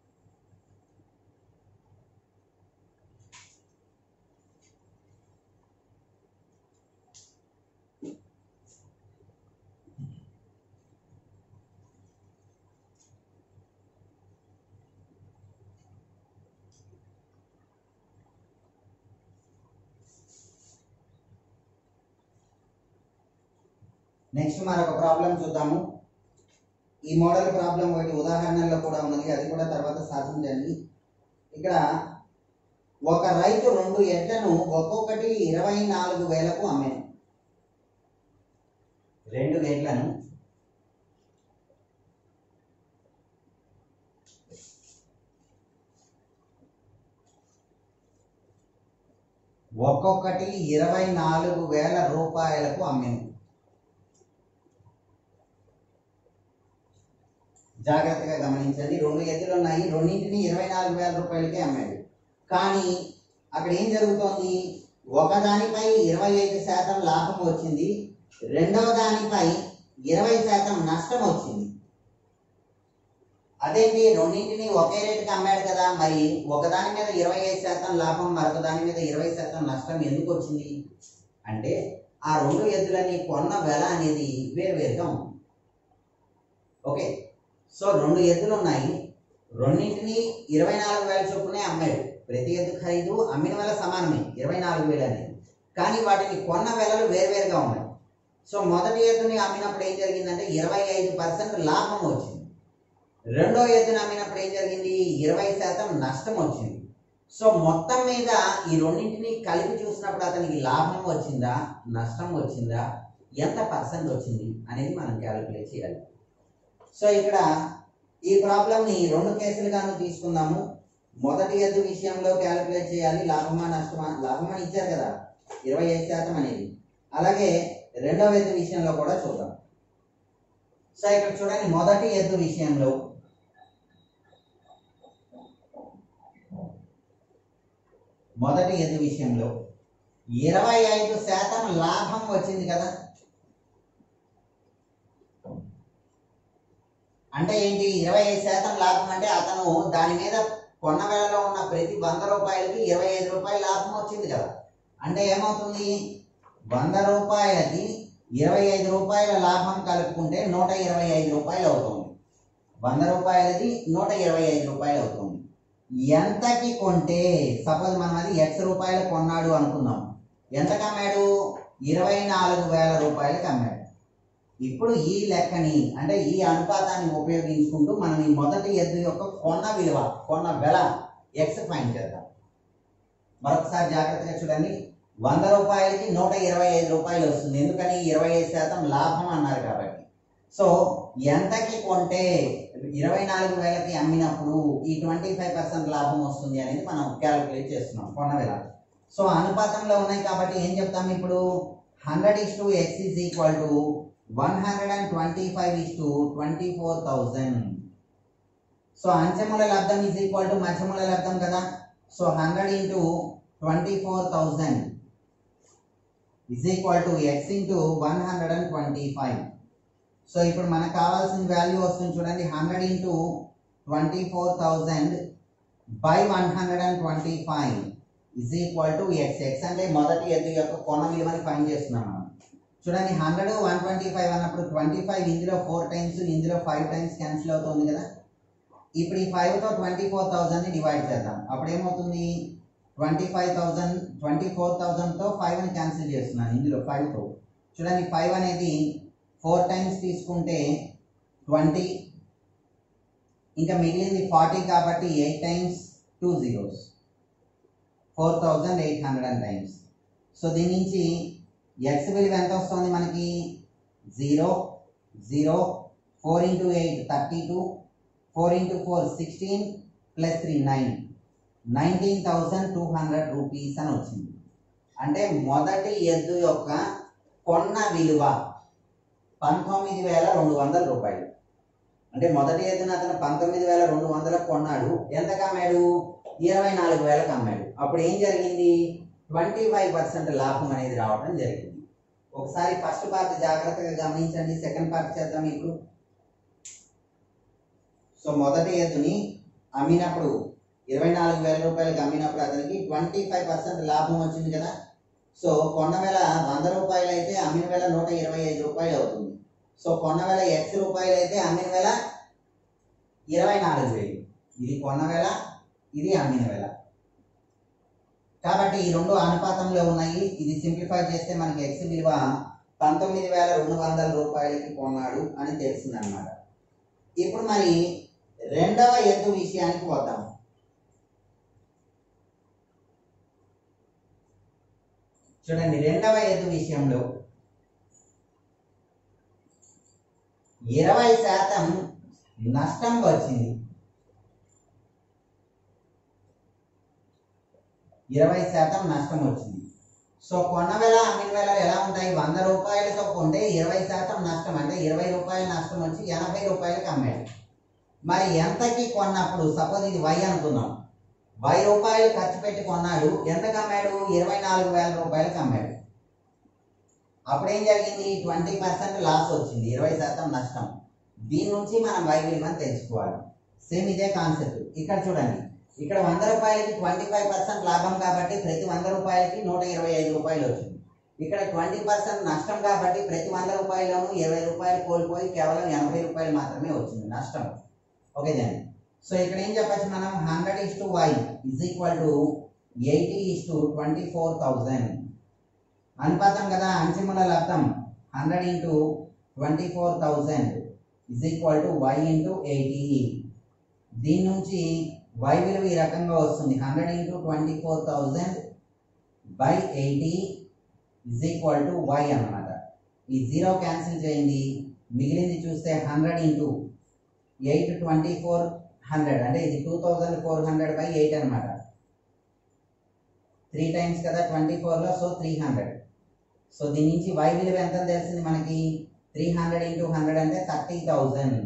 B: నెక్స్ట్ మరొక ప్రాబ్లం చూద్దాము. ఈ మోడల్ ప్రాబ్లం ఒకటి ఉదాహరణలో కూడా ఉన్నది, అది కూడా తర్వాత సాధించండి. ఇక్కడ ఒక రైతు రెండు ఎడ్లను ఒక్కొక్కటి ఇరవై నాలుగు వేలకు అమ్మాను. రెండు ఎడ్లను ఒక్కొక్కటి ఇరవై నాలుగు వేల రూపాయలకు అమ్మాను. జాగ్రత్తగా గమనించండి, రెండు ఎద్దులు ఉన్నాయి, రెండింటిని ఇరవై నాలుగు వేల రూపాయలకే అమ్మాడు. కానీ అక్కడ ఏం జరుగుతోంది, ఒకదానిపై ఇరవై ఐదు శాతం లాభం వచ్చింది, రెండవ దానిపై ఇరవై శాతం నష్టం వచ్చింది. అదేంటి, రెండింటిని ఒకే రేటుకి అమ్మాడు కదా, మరి ఒకదాని మీద ఇరవై ఐదు శాతం లాభం, మరొక దాని మీద ఇరవై శాతం నష్టం ఎందుకు వచ్చింది అంటే ఆ రెండు ఎద్దులని కొన్న వెల అనేది వేరువేరుగా ఉంది. ఓకే, సో రెండు ఎద్దులు ఉన్నాయి, రెండింటిని ఇరవై నాలుగు వేల చొప్పునే అమ్మాడు. ప్రతి ఎద్దు ఖరీదు అమ్మిన వెల సమానమే ఇరవై నాలుగు వేలు అనేది, కానీ వాటిని కొన్న వెలలు వేరువేరుగా ఉన్నాయి. సో మొదటి ఎద్దుని అమ్మినప్పుడు ఏం జరిగిందంటే ఇరవై ఐదు పర్సెంట్ లాభం వచ్చింది. రెండో ఎద్దుని అమ్మినప్పుడు ఏం జరిగింది, ఇరవై శాతం నష్టం వచ్చింది. సో మొత్తం మీద ఈ రెండింటిని కలిపి చూసినప్పుడు అతనికి లాభం వచ్చిందా నష్టం వచ్చిందా ఎంత పర్సెంట్ వచ్చింది అనేది మనం క్యాలిక్యులేట్ చేయాలి. సో ఇక్కడ ఈ ప్రాబ్లంని రెండు కేసులుగాను తీసుకుందాము. మొదటి ఎద్దు విషయంలో క్యాలిక్యులేట్ చేయాలి, లాభమా నష్టమా, లాభమని ఇచ్చారు కదా ఇరవై ఐదు శాతం అనేది. అలాగే రెండవ ఎద్దు విషయంలో కూడా చూద్దాం. సో ఇక్కడ చూడండి, మొదటి ఎద్దు విషయంలో మొదటి ఎద్దు విషయంలో ఇరవై ఐదు శాతం లాభం వచ్చింది కదా. అంటే ఏంటి, ఇరవై ఐదు శాతం లాభం అంటే అతను దాని మీద కొన్న వేళలో ఉన్న ప్రతి వంద రూపాయలకి ఇరవై ఐదు రూపాయల లాభం వచ్చింది కదా. అంటే ఏమవుతుంది, వంద రూపాయలకి ఇరవై ఐదు రూపాయల లాభం కలుపుకుంటే నూట ఇరవై ఐదు రూపాయలు అవుతుంది. వంద రూపాయలది నూట ఇరవై ఐదు రూపాయలు అవుతుంది. ఎంతకి కొంటే, సపోజ్ మనం అది ఎక్స్ రూపాయలు కొన్నాడు అనుకుందాం, ఎంతకు అమ్మాడు, ఇరవై నాలుగు వేల రూపాయలకి అమ్మాడు. ఇప్పుడు ఈ లెక్కని అంటే ఈ అనుపాతాన్ని ఉపయోగించుకుంటూ మనం ఈ మొదటి ఎద్దు యొక్క కొన్న విలువ కొన్న వెల ఎక్స్ ఫైండ్ చేద్దాం. మరొకసారి జాగ్రత్తగా చూడండి, వంద రూపాయలకి నూట ఇరవై ఐదు రూపాయలు వస్తుంది, ఎందుకని ఇరవై ఐదు శాతం లాభం అన్నారు కాబట్టి. సో ఎంతకి కొంటే ఇరవై నాలుగు వేలకి అమ్మినప్పుడు ఈ ట్వంటీ ఫైవ్ పర్సెంట్ లాభం వస్తుంది అనేది మనం క్యాలిక్యులేట్ చేస్తున్నాం కొన్న వేల. సో అనుపాతంలో ఉన్నాయి కాబట్టి ఏం చెప్తాం ఇప్పుడు, hundred is to X is equal to one hundred and twenty five is to twenty four thousand. So అంచెముల లబ్ధం ఈజ్ ఈక్వల్ టు మధ్యముల లబ్ధం కదా. So hundred into twenty four thousand is equal to X into one hundred and twenty five. So ఇప్పుడు మనకు కావాల్సిన వాల్యూ వస్తుంది చూడండి, hundred into twenty four thousand by one hundred and twenty five is equal to X. X అంటే మొదటి ఎద్దు యొక్క కొన విలువని ఫైండ్ చేస్తున్నాం మనం. చూడండి, హండ్రెడ్ వన్ ట్వంటీ ఫైవ్ అన్నప్పుడు ట్వంటీ ఫైవ్ ఇందులో ఫోర్ టైమ్స్ ఇందులో ఫైవ్ టైమ్స్ క్యాన్సిల్ అవుతుంది కదా. ఇప్పుడు ఈ ఫైవ్తో ట్వంటీ ఫోర్ థౌజండ్ని డివైడ్ చేద్దాం. అప్పుడు ఏమవుతుంది, twenty five thousand twenty four థౌజండ్తో ఫైవ్ని క్యాన్సిల్ చేస్తున్నాను ఇందులో ఫైవ్తో. చూడండి, ఫైవ్ అనేది ఫోర్ టైమ్స్ తీసుకుంటే ట్వంటీ, ఇంకా మిగిలింది ఫార్టీ కాబట్టి eight times two zeros four thousand eight hundred times. So దీని నుంచి ఎక్స్ విలువ ఎంత వస్తుంది మనకి, zero zero four into eight thirty two, four into four sixteen plus three nine nineteen thousand two hundred rupees అని వచ్చింది. అంటే మొదటి ఎద్దు యొక్క కొన్న విలువ పంతొమ్మిది వేల రెండు వందల రూపాయలు. అంటే మొదటి ఎద్దున అతను పంతొమ్మిది వేల రెండు వందలకు కొన్నాడు, ఎంతకు అమ్మాడు, ఇరవై నాలుగు వేలకు అమ్మాడు. అప్పుడు ఏం జరిగింది, ట్వంటీ ఫైవ్ పర్సెంట్ లాభం అనేది రావడం జరిగింది. ఒకసారి ఫస్ట్ పార్ట్ జాగ్రత్తగా గమనించండి, సెకండ్ పార్ట్ చేద్దాం ఇప్పుడు. సో మొదటి ఎద్దుని అమ్మినప్పుడు ఇరవై నాలుగు వేల రూపాయలకి అమ్మినప్పుడు అతనికి ట్వంటీ ఫైవ్ పర్సెంట్ లాభం వచ్చింది కదా. సో కొన్న వేల వంద రూపాయలు అయితే అమ్మిన వేల నూట ఇరవై ఐదు రూపాయలు అవుతుంది. సో కొన్న వేల ఎక్స్ రూపాయలు అయితే అమ్మిన వేల ఇరవై నాలుగు వేలు. ఇది కొన్న వేల, ఇది అమ్మిన వేల. కాబట్టి ఈ రెండు అనుపాతంలో ఉన్నాయి. ఇది సింప్లిఫై చేస్తే మనకి ఎక్స్ విలువ పంతొమ్మిది వేల రెండు వందల రూపాయలకి కొన్నాడు అని తెలిసింది అనమాట. ఇప్పుడు మరి రెండవ ఎద్దు విషయానికి వద్దాం. చూడండి, రెండవ ఎద్దు విషయంలో ఇరవై శాతం నష్టం వచ్చింది. ఇరవై శాతం నష్టం వచ్చింది. సో కొన్న వేల అమ్మిన వేల ఎలా ఉంటాయి, వంద రూపాయలతో కొంటే ఇరవై శాతం నష్టం అంటే ఇరవై రూపాయల నష్టం వచ్చి ఎనభై రూపాయలకి అమ్మాడు. మరి ఎంతకి కొన్నప్పుడు, సపోజ్ ఇది వై అనుకుందాం, వై రూపాయలు ఖర్చు పెట్టి కొన్నాడు, ఎంతకు అమ్మాడు, ఇరవై నాలుగు వేల రూపాయలకి అమ్మాడు. అప్పుడు ఏం జరిగింది, ట్వంటీ పర్సెంట్ లాస్ వచ్చింది, ఇరవై శాతం నష్టం. దీని నుంచి మనం వై విలువని తెలుసుకోవాలి. సేమ్ ఇదే కాన్సెప్ట్ ఇక్కడ చూడండి, ఇక్కడ వంద రూపాయలకి ట్వంటీ ఫైవ్ పర్సెంట్ లాభం కాబట్టి ప్రతి వంద రూపాయలకి నూట ఇరవై ఐదు రూపాయలు వచ్చింది. ఇక్కడ ట్వంటీ పర్సెంట్ నష్టం కాబట్టి ప్రతి వంద రూపాయలను ఇరవై రూపాయలు కోల్పోయి కేవలం ఎనభై రూపాయలు మాత్రమే వచ్చింది నష్టం. ఓకే దాన్ని. సో ఇక్కడ ఏం చెప్పచ్చు మనం, hundred is to Y is equal to eighty is to twenty four thousand అనుపాతం కదా, అంశముల లబ్ధం hundred into twenty four thousand is equal to Y into eighty. దీని నుంచి వై విలువ ఈ రకంగా వస్తుంది, hundred into twenty four thousand by eighty is equal to Y అన్నమాట. ఈ జీరో క్యాన్సిల్ చేయండి, మిగిలింది చూస్తే hundred into eight twenty four hundred అంటే ఇది two thousand four hundred by eight అనమాట. త్రీ టైమ్స్ కదా ట్వంటీ ఫోర్లో, సో త్రీ హండ్రెడ్. సో దీని నుంచి వై విలువ ఎంత తెలిసింది మనకి, త్రీ హండ్రెడ్ ఇంటూ హండ్రెడ్ అంటే థర్టీ థౌజండ్.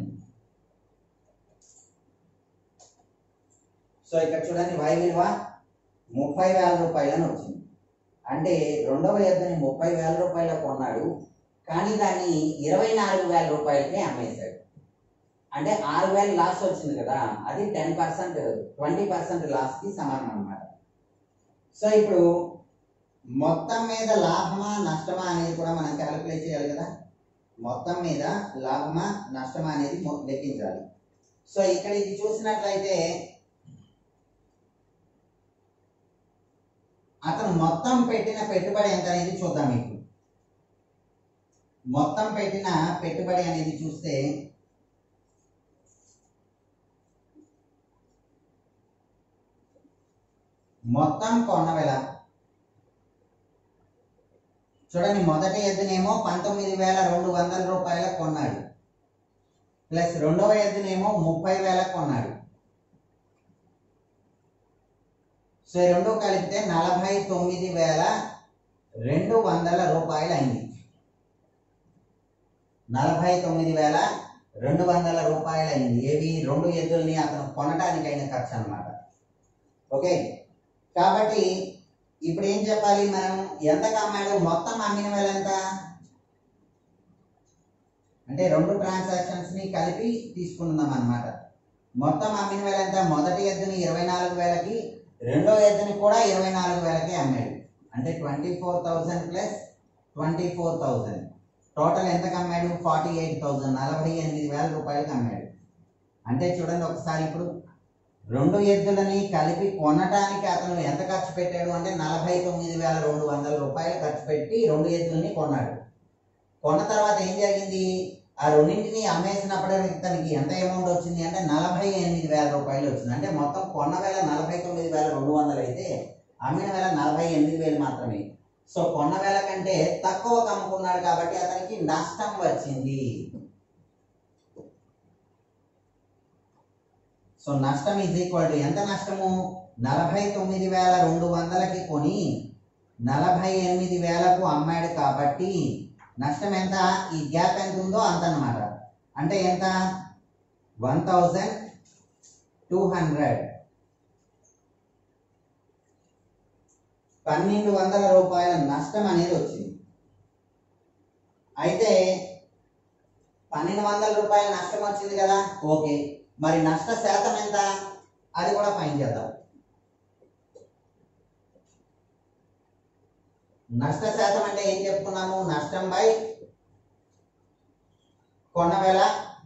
B: సో ఇక్కడ చూడండి వై విలువ ముప్పై వేల రూపాయలని వచ్చింది. అంటే రెండవ ఎద్దుని ముప్పై వేల రూపాయల కొన్నాడు, కానీ దాన్ని ఇరవై నాలుగు వేల రూపాయలకి అమ్మేశాడు. అంటే ఆరు వేలు లాస్ వచ్చింది కదా, అది టెన్ పర్సెంట్ ట్వంటీ పర్సెంట్ లాస్కి సమానం అన్నమాట. సో ఇప్పుడు మొత్తం మీద లాభమా నష్టమా అనేది కూడా మనం క్యాలిక్యులేట్ చేయాలి కదా. మొత్తం మీద లాభమా నష్టమా అనేది లెక్కించాలి. సో ఇక్కడ ఇది చూసినట్లయితే అతను మొత్తం పెట్టిన పెట్టుబడి ఎంత అనేది చూద్దాం. మీకు మొత్తం పెట్టిన పెట్టుబడి అనేది చూస్తే మొత్తం కొన్న వెల చూడండి, మొదటి ఎద్దునేమో పంతొమ్మిది వేల రెండు వందల రూపాయల కొన్నాడు, ప్లస్ రెండవ ఎద్దునేమో ముప్పై వేల కొన్నాడు. సో రెండు కలిపితే నలభై తొమ్మిది వేల రెండు వందల రూపాయలు అయింది. నలభై తొమ్మిది వేల రెండు వందల రూపాయలు అయింది. ఏవి, రెండు ఎద్దుల్ని అతను కొనడానికి అయిన ఖర్చు అనమాట. ఓకే, కాబట్టి ఇప్పుడు ఏం చెప్పాలి మనం, ఎంతకు అమ్మాడు, మొత్తం అమ్మిన వేల ఎంత అంటే రెండు ట్రాన్సాక్షన్స్ ని కలిపి తీసుకుందాం అన్నమాట. మొత్తం అమ్మిన వేల ఎంత, మొదటి ఎద్దుని ఇరవై నాలుగు వేలకి, రెండో ఎద్దుని కూడా ఇరవై నాలుగు వేలకి అమ్మాడు. అంటే twenty four thousand plus twenty four thousand total ఎంతకు అమ్మాడు, ఫార్టీ ఎయిట్ థౌజండ్ నలభై ఎనిమిది వేల రూపాయలకి అమ్మాడు. అంటే చూడండి ఒకసారి, ఇప్పుడు రెండు ఎద్దులని కలిపి కొనడానికి అతను ఎంత ఖర్చు పెట్టాడు అంటే నలభై తొమ్మిది వేల రెండు వందల రూపాయలు ఖర్చు పెట్టి రెండు ఎద్దుల్ని కొన్నాడు. కొన్న తర్వాత ఏం జరిగింది, ఆ రెండింటిని అమ్మేసినప్పుడు తనకి ఎంత అమౌంట్ వచ్చింది అంటే నలభై ఎనిమిది వేల రూపాయలు వచ్చింది. అంటే మొత్తం కొన్న వేల నలభై తొమ్మిది వేల రెండు వందలు అయితే అమ్మిన వేల నలభై ఎనిమిది వేలు మాత్రమే. సో కొన్న వేల కంటే తక్కువ అమ్ముకున్నాడు కాబట్టి అతనికి నష్టం వచ్చింది. సో నష్టం ఈజ్ ఈక్వల్ టు ఎంత నష్టము, నలభై తొమ్మిది వేల రెండు వందలకి కొని నలభై ఎనిమిది వేలకు అమ్మాడు కాబట్టి నష్టం ఎంత, ఈ గ్యాప్ ఎంత ఉందో అంత అన్నమాట. అంటే ఎంత, వన్ థౌజండ్ టూ హండ్రెడ్ పన్నెండు వందల రూపాయల నష్టం అనేది వచ్చింది. అయితే పన్నెండు వందల రూపాయల నష్టం వచ్చింది కదా, ఓకే, మరి నష్ట శాతం ఎంత అది కూడా ఫైండ్ చేద్దాం. నష్ట శాతం అంటే ఏం చెప్పుకున్నాము, నష్టం బై కొన్న వేల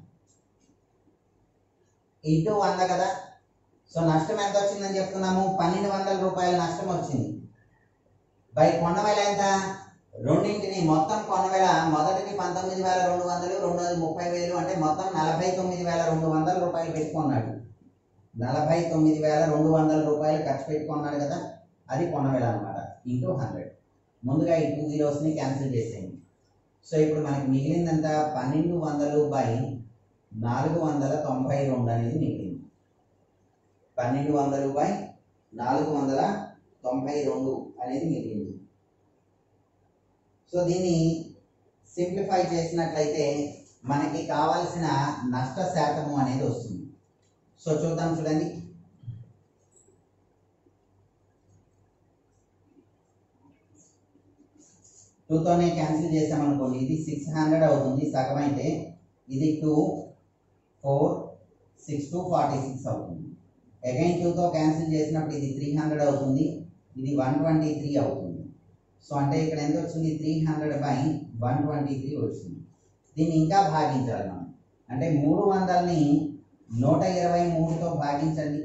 B: ఇంటూ వంద కదా. సో నష్టం ఎంత వచ్చిందని చెప్తున్నాము, పన్నెండు వందల రూపాయల నష్టం వచ్చింది బై కొన్న వేల ఎంత, రెండింటిని మొత్తం కొన్న వేల మొదటిది పంతొమ్మిది వేల రెండు వందలు రెండోది ముప్పై వేలు అంటే మొత్తం నలభై తొమ్మిది వేల రెండు వందల రూపాయలు పెట్టుకున్నాడు. నలభై తొమ్మిది వేల రెండు వందల రూపాయలు ఖర్చు పెట్టుకున్నాడు కదా, అది కొన్న వేల అనమాట, ఇంటూ హండ్రెడ్. ముందుగా ఈ టూ జీరోస్ని క్యాన్సిల్ చేసేయండి. సో ఇప్పుడు మనకి మిగిలిందంతా పన్నెండు వందలు బై నాలుగు వందల తొంభై రెండు అనేది మిగిలింది. పన్నెండు వందలు బై నాలుగు వందల తొంభై రెండు అనేది మిగిలింది. సో దీన్ని సింప్లిఫై చేసినట్లయితే మనకి కావాల్సిన నష్ట శాతము అనేది వస్తుంది. సో చూద్దాం, చూడండి, టూతోనే క్యాన్సిల్ చేసామనుకోండి, ఇది సిక్స్ హండ్రెడ్ అవుతుంది సగం అయితే, ఇది two four six two forty six అవుతుంది. అగైన్ టూతో క్యాన్సిల్ చేసినప్పుడు ఇది త్రీ హండ్రెడ్ అవుతుంది, ఇది వన్ ట్వంటీ త్రీ అవుతుంది. సో అంటే ఇక్కడ ఎంత వచ్చింది, three hundred by one twenty three వచ్చింది. దీన్ని ఇంకా భాగించాలి మనం. అంటే మూడు వందలని నూట ఇరవై మూడుతో భాగించండి.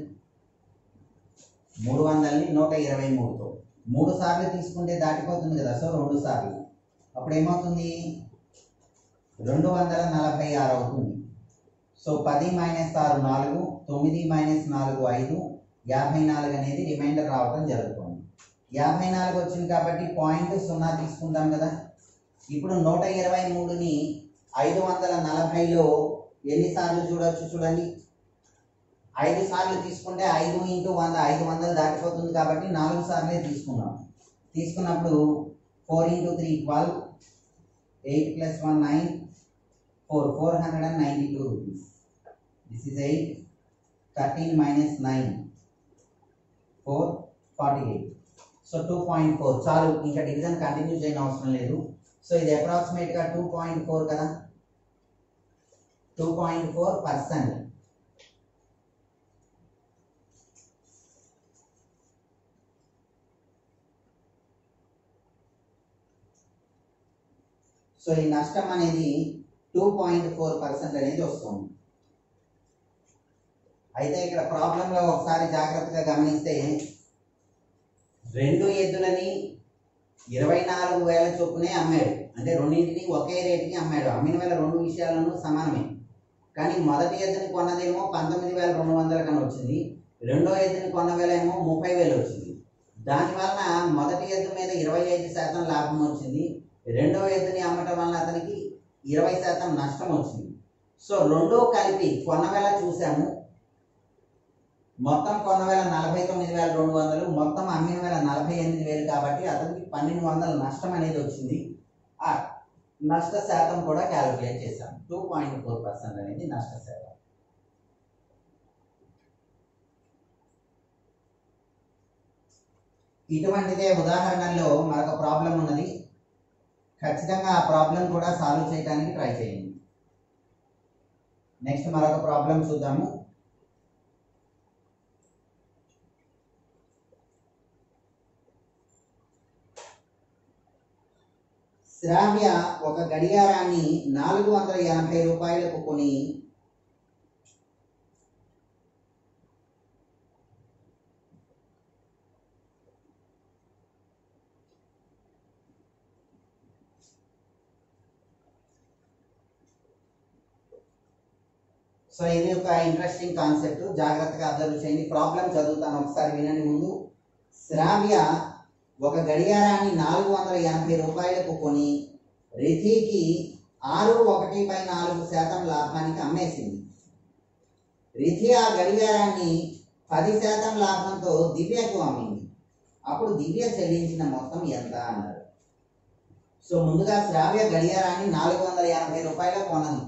B: మూడు వందలని నూట ఇరవై మూడుతో మూడు సార్లు తీసుకుంటే దాటిపోతుంది కదా, సో రెండు సార్లు. అప్పుడు ఏమవుతుంది, రెండు వందల నలభై ఆరు అవుతుంది. సో పది మైనస్ ఆరు నాలుగు, తొమ్మిది మైనస్ నాలుగు ఐదు, యాభై నాలుగు అనేది రిమైండర్ రావడం జరుగుతుంది. యాభై నాలుగు వచ్చింది కాబట్టి పాయింట్ సున్నా తీసుకుంటాం కదా. ఇప్పుడు నూట ఇరవై మూడుని ఐదు వందల నలభైలో ఎన్నిసార్లు చూడవచ్చు చూడండి. ఐదు సార్లు తీసుకుంటే ఐదు ఇంటూ వంద ఐదు వందలు దాటిపోతుంది కాబట్టి నాలుగు సార్లే తీసుకున్నాం. తీసుకున్నప్పుడు four into three twelve, eight plus one nine, four four hundred and ninety two rupees. This is eight, thirteen minus nine, four forty eight. So two point four చాలు, ఇంకా డివిజన్ కంటిన్యూ చేయని అవసరం లేదు. సో ఇది అప్రాక్సిమేట్గా టూ పాయింట్ ఫోర్ కదా, two point four percent. So ఈ నష్టం అనేది టూ పాయింట్ ఫోర్ పర్సెంట్ అనేది వస్తుంది. అయితే ఇక్కడ ప్రాబ్లంలో ఒకసారి జాగ్రత్తగా గమనిస్తే రెండు ఎద్దులని ఇరవై నాలుగు వేల చొప్పునే అమ్మాడు. అంటే రెండింటిని ఒకే రేటుకి అమ్మాడు. అమ్మిన వేల రెండు విషయాలను సమానమే. కానీ మొదటి ఎద్దుని కొన్నదేమో పంతొమ్మిది వేల రెండు వందల కన్నా వచ్చింది, రెండో ఎద్దుని కొన్న వేల ఏమో ముప్పై వేలు వచ్చింది. దానివలన మొదటి ఎద్దు మీద ఇరవై ఐదు శాతం లాభం వచ్చింది, రెండో ఎద్దుని అమ్మటం వలన అతనికి ఇరవై శాతం నష్టం వచ్చింది. సో రెండో కలిపి కొన్న వేల చూసాము, మొత్తం కొన్న వేల నలభై తొమ్మిది వేల రెండు వందలు, మొత్తం అమ్మిన వేల నలభై ఎనిమిది వేలు కాబట్టి అతనికి పన్నెండు వందల నష్టం అనేది వచ్చింది. ఆ నష్ట శాతం కూడా క్యాలిక్యులేట్ చేశాం. టూ పాయింట్ ఫోర్ పర్సెంట్ అనేది నష్ట శాతం. ఇటువంటిదే ఉదాహరణలో మరొక ప్రాబ్లం ఉన్నది. ఖచ్చితంగా ఆ ప్రాబ్లం కూడా సాల్వ్ చేయడానికి ట్రై చేయండి. నెక్స్ట్ మరొక ప్రాబ్లం చూద్దాము. శ్రావ్య ఒక గడియారాన్ని నాలుగు వందల ఎనభై రూపాయలకు కొని సో ఇది ఒక ఇంట్రెస్టింగ్ కాన్సెప్ట్, జాగ్రత్తగా అబ్జర్వ్ చేయండి. ప్రాబ్లం చదువుతాను, ఒకసారి వినండి ముందు. శ్రావ్య ఒక గడియారాన్ని నాలుగు వందల ఎనభై రూపాయలకు కొని రిథికి ఆరు ఒకటి బై నాలుగు శాతం లాభానికి అమ్మేసింది. రిథి ఆ గడియారాన్ని పది శాతం లాభంతో దివ్యకు అమ్మింది. అప్పుడు దివ్య చెల్లించిన మొత్తం ఎంత అన్నారు. సో ముందుగా శ్రావ్య గడియారాన్ని నాలుగు వందల ఎనభై రూపాయలకు కొన్నది.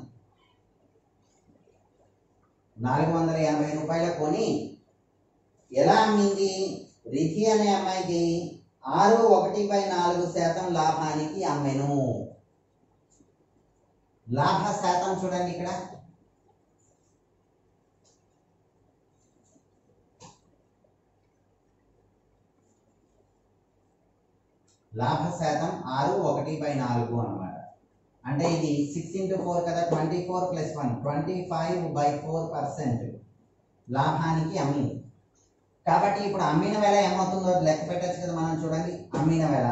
B: నాలుగు వందల ఎనభై రూపాయల కొని ఎలా అమ్మింది, రిథి అనే అమ్మాయికి ఆరు ఒకటి బై నాలుగు శాతం లాభానికి అమ్మెను. లాభ శాతం చూడండి, ఇక్కడ లాభ శాతం ఆరు ఒకటి బై నాలుగు అనమాట. అంటే ఇది సిక్స్ ఇంటూ ఫోర్ కదా, twenty four plus one twenty five by four percent లాభానికి అమ్మింది. కాబట్టి ఇప్పుడు అమ్మిన వేల ఏమవుతుందో లెక్క పెట్టచ్చు కదా మనం. చూడండి, అమ్మిన వేల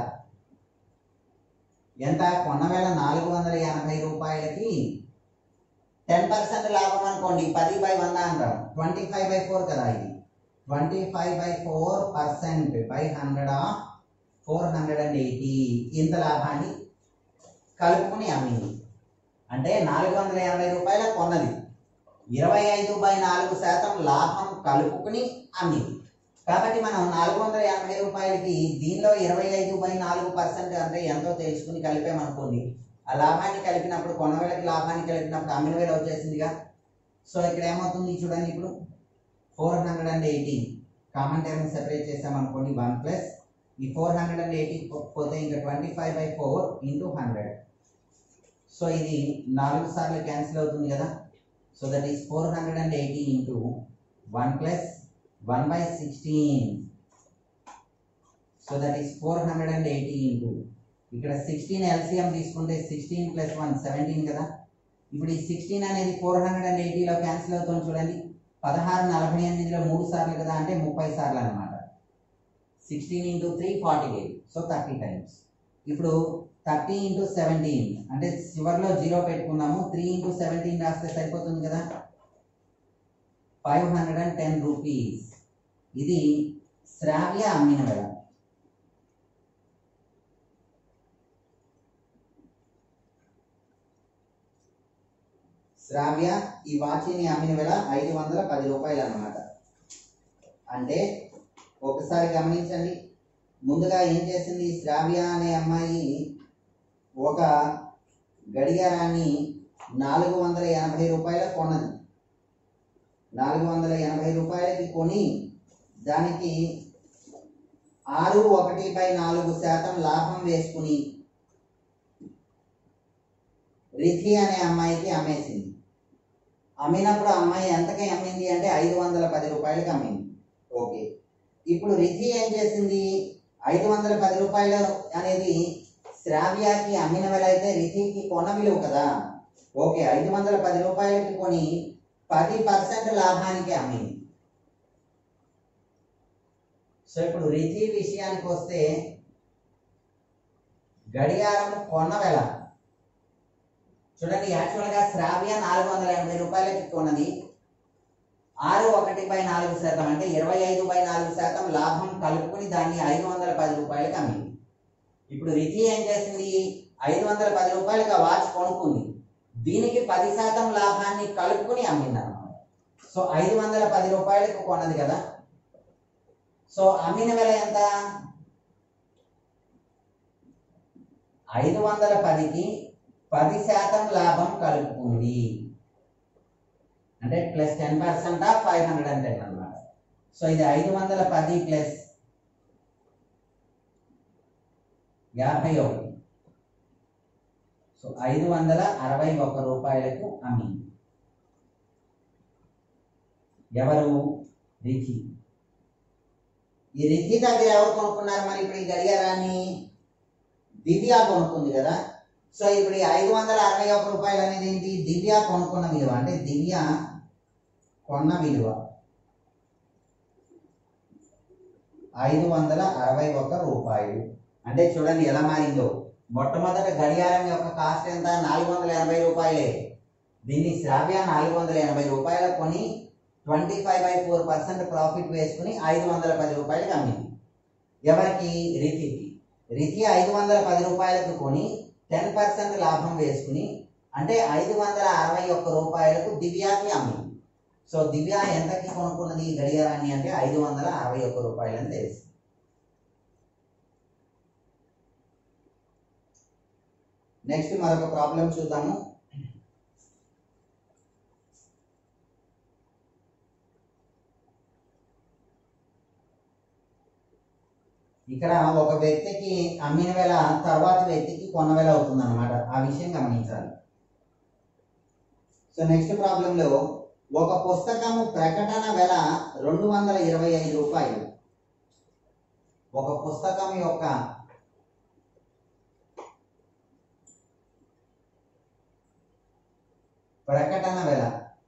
B: ఎంత, కొన్న వేల నాలుగు వందల ఎనభై రూపాయలకి టెన్ పర్సెంట్ లాభం అనుకోండి, పది బై వంద అంటాం, ట్వంటీ ఫైవ్ బై ఫోర్ కదా ఇది. Twenty five by four percent by hundred of four hundred and eighty, ఇంత లాభాన్ని కలుపుకుని అమ్మింది. అంటే నాలుగు వందల ఎనభై రూపాయల కొన్నది, ఇరవై ఐదు బై నాలుగు శాతం లాభం కలుపుకుని అమ్మింది. కాబట్టి మనం నాలుగు వందల ఎనభై రూపాయలకి దీనిలో ఇరవై ఐదు బై నాలుగు పర్సెంట్ అంటే ఎంతో తెలుసుకుని కలిపామనుకోండి, ఆ లాభాన్ని కలిపినప్పుడు కొన్న వేళకి లాభాన్ని కలిపినప్పుడు అమ్మిన వేల వచ్చేసిందిగా. సో ఇక్కడ ఏమవుతుంది చూడండి, ఇప్పుడు four hundred and eighty common time separate చేసామనుకోండి, వన్ ప్లస్ ఈ ఫోర్ హండ్రెడ్ అండ్ ఎయిటీ పోతే ఇంకా twenty five by four into hundred. So ఇది నాలుగు సార్లు క్యాన్సిల్ అవుతుంది కదా. So that is four hundred and eighty into one plus one by sixteen. So that is four hundred and eighty into ఇక్కడ సిక్స్టీన్ ఎల్సిఎం తీసుకుంటే సిక్స్టీన్ ప్లస్ వన్ సెవెంటీన్ కదా. ఇప్పుడు ఈ సిక్స్టీన్ అనేది ఫోర్ హండ్రెడ్ అండ్ ఎయిటీలో క్యాన్సిల్ అవుతుంది చూడండి. పదహారు నలభై ఎనిమిదిలో మూడు సార్లు కదా, అంటే ముప్పై సార్లు అనమాట. Sixteen into three forty eight, so thirty times. ఇప్పుడు థర్టీ ఇంటూ సెవెంటీన్ అంటే చివరిలో జీరో పెట్టుకున్నాము, త్రీ ఇంటూ సెవెంటీన్ రాస్తే సరిపోతుంది కదా, five hundred and ten rupees. ఇది శ్రావ్య అమ్మిన వెల. శ్రావ్య ఈ వాచిని అమ్మిన వెల ఐదు వందల పది రూపాయలు అన్నమాట. అంటే ఒకసారి గమనించండి, ముందుగా ఏం చేసింది శ్రావ్య అనే అమ్మాయి, ఒక గడియారాన్ని నాలుగు వందల ఎనభై రూపాయల కొన్నది. నాలుగు వందల ఎనభై రూపాయలకి కొని దానికి ఆరు ఒకటి బై నాలుగు శాతం లాభం వేసుకుని రిథి అనే అమ్మాయికి అమ్మేసింది. అమ్మినప్పుడు అమ్మాయి ఎంతకి అమ్మింది అంటే ఐదు వందల పది రూపాయలకి అమ్మింది. ఓకే, ఇప్పుడు రిథి ఏం చేసింది, ఐదు వందల పది రూపాయలు అనేది శ్రావ్యకి అమ్మిన వెల అయితే రిథికి కొన విలువ కదా. ఓకే, ఐదు వందల పది రూపాయలకి కొని పది పర్సెంట్ లాభానికి అమ్మింది. సో ఇప్పుడు రిథి విషయానికి వస్తే గడియారం కొన్న వెల చూడండి, యాక్చువల్గా శ్రావ్య నాలుగు వందల ఎనభై రూపాయలకి కొన్నది, ఆరు ఒకటి బై నాలుగు శాతం అంటే ఇరవై ఐదు బై నాలుగు శాతం లాభం కలుపుకుని దాన్ని ఐదు వందల పది రూపాయలకి అమ్మింది. ఇప్పుడు రిథి ఏం చేసింది, ఐదు వందల పది రూపాయలకి వాచ్ కొనుక్కుంది, దీనికి పది శాతం లాభాన్ని కలుపుకుని అమ్మింది అన్నమాట. సో ఐదు వందల పది రూపాయలకు కొన్నది కదా, సో అమ్మిన వెల ఎంత, ఐదు వందల పదికి పది శాతం లాభం కలుపుకుంది అంటే plus ten percent of five hundred and ten అనమాట. సో ఇది ఐదు వందల పది ప్లస్ యాభై ఒకటి, సో ఐదు వందల అరవై ఒక్క రూపాయలకు అమ్మింది. ఎవరు, రిథి. ఈ రిథి దగ్గర ఎవరు కొనుక్కున్నారు మరి ఇప్పుడు ఈ గడియారాన్ని, దివ్య కొనుక్కుంది కదా. సో ఇప్పుడు ఈ ఐదు వందల అరవై ఒక్క రూపాయలు అనేది ఏంటి, దివ్య కొనుక్కున్న విలువ, అంటే దివ్య కొన్న విలువ ఐదు వందల అరవై ఒక్క రూపాయలు. అంటే చూడండి ఎలా మారిందో, మొట్టమొదట గడియారం యొక్క కాస్ట్ ఎంత, నాలుగు వందల ఎనభై రూపాయలే. దీన్ని శ్రావ్య నాలుగు వందల ఎనభై రూపాయలు కొని twenty five by four percent profit వేసుకుని ఐదు వందల పది రూపాయలకి అమ్మింది. ఎవరికి, రిథికి. రిథి ఐదు వందల పది రూపాయలకు కొని టెన్ పర్సెంట్ లాభం వేసుకుని అంటే ఐదు వందల అరవై ఒక్క రూపాయలకు దివ్యాకి అమ్మింది. సో దివ్య ఎంతకి కొనుక్కున్నది ఈ గడియారాన్ని అంటే ఐదు వందల అరవై ఒక్క రూపాయలు అని తెలుసు. నెక్స్ట్ మరొక ప్రాబ్లం చూద్దాము. ఇక్కడ ఒక వ్యక్తికి అమ్మిన వేళ తర్వాత వ్యక్తికి కొన్న వేళ అవుతుంది అనమాట, ఆ విషయం గమనించాలి. సో నెక్స్ట్ ప్రాబ్లంలో ఒక పుస్తకము ప్రకటన వెల రెండు వందల ఇరవై ఐదు రూపాయలు. ఒక పుస్తకం యొక్క ప్రకటన వెల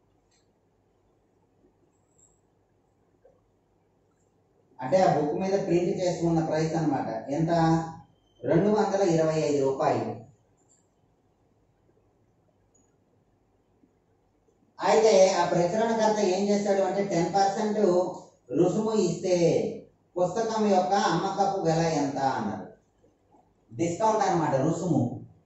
B: అంటే ఆ బుక్ మీద ప్రింట్ చేసుకున్న ప్రైస్ అన్నమాట, ఎంత, రెండు వందల ఇరవై ఐదు రూపాయలు. అయితే ఆ ప్రచురణకర్త ఏం చేస్తాడు అంటే టెన్ పర్సెంట్ రుసుము ఇస్తే పుస్తకం యొక్క అమ్మకపు వెల ఎంత అన్నారు. డిస్కౌంట్ అన్నమాట, రుసుము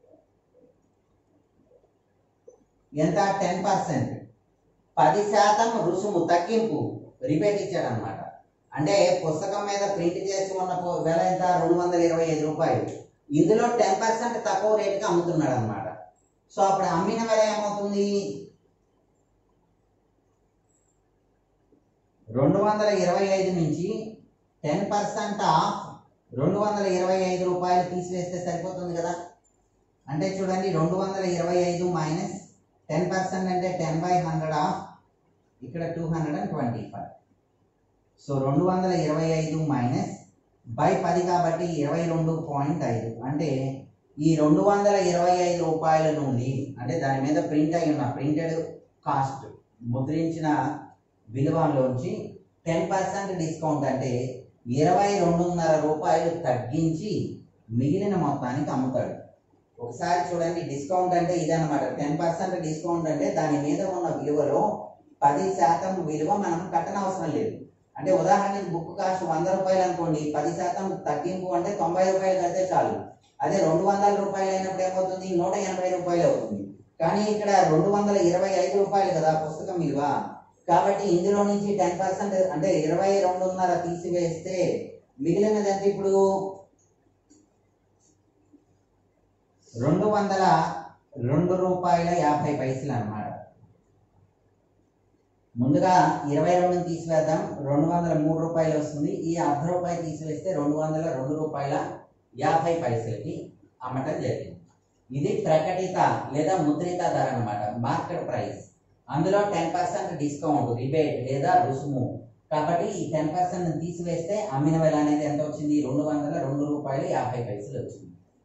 B: ఎంత, టెన్ పర్సెంట్, పది శాతం రుసుము తగ్గింపు, రిపేట్ ఇచ్చాడు అనమాట. అంటే పుస్తకం మీద ప్రింట్ చేసి ఉన్న వెల ఎంత, రెండు వందల ఇరవై ఐదు రూపాయలు. ఇందులో టెన్ పర్సెంట్ తక్కువ రేటుకి అమ్ముతున్నాడు అనమాట. సో అప్పుడు అమ్మిన వెల ఏమవుతుంది, రెండు వందల ఇరవై ఐదు నుంచి టెన్ పర్సెంట్ ఆఫ్ రెండు వందల ఇరవై ఐదు రూపాయలు తీసివేస్తే సరిపోతుంది కదా. అంటే చూడండి, రెండు వందల ఇరవై ఐదు మైనస్ టెన్ పర్సెంట్ అంటే టెన్ బై హండ్రెడ్ ఆఫ్ ఇక్కడ two hundred and twenty five. So రెండు వందల ఇరవై ఐదు మైనస్ బై పది కాబట్టి ఇరవై రెండు పాయింట్ ఐదు అంటే ఈ రెండు వందల ఇరవై ఐదు రూపాయల నుండి అంటే దాని మీద ప్రింట్ అయి ఉన్న ప్రింటెడ్ కాస్ట్ ముద్రించిన విలువలోంచి టెన్ పర్సెంట్ డిస్కౌంట్ అంటే ఇరవై రెండున్నర రూపాయలు తగ్గించి మిగిలిన మొత్తానికి అమ్ముతాడు. ఒకసారి చూడండి, డిస్కౌంట్ అంటే ఇదన్నమాట. టెన్ పర్సెంట్ డిస్కౌంట్ అంటే దాని మీద ఉన్న విలువలో పది శాతం విలువ మనం కట్టనవసరం లేదు. అంటే ఉదాహరణకి బుక్ కాస్ట్ వంద రూపాయలు అనుకోండి, పది శాతం తగ్గింపు అంటే తొంభై రూపాయలు కడితే చాలు. అదే రెండు వందల రూపాయలు అయినప్పుడు ఏమవుతుంది, నూట ఎనభై రూపాయలు అవుతుంది. కానీ ఇక్కడ రెండు వందల ఇరవై ఐదు రూపాయలు కదా పుస్తకం విలువ, కాబట్టి ఇందులో నుంచి టెన్ పర్సెంట్ అంటే ఇరవై రెండున్నర తీసివేస్తే మిగిలినది అంటే ఇప్పుడు రెండు వందల రెండు రూపాయల యాభై పైసలు అన్నమాట. ముందుగా ఇరవై రెండు తీసివేద్దాం, రెండు వందల మూడు రూపాయలు వస్తుంది. ఈ అర్ధ రూపాయలు తీసివేస్తే రెండు వందల రెండు రూపాయల యాభై పైసలకి అమ్మటం జరిగింది. ఇది ప్రకటిత లేదా ముద్రిత ధర అన్నమాట, మార్కెట్ ప్రైస్. అందులో టెన్ పర్సెంట్ డిస్కౌంట్, రిబేట్ లేదా రుసుము. కాబట్టి ఈ టెన్ పర్సెంట్ తీసివేస్తే అమ్మిన వెల అనేది ఎంత వచ్చింది, రెండు వందల రెండు రూపాయలు యాభై పైసలు వచ్చింది.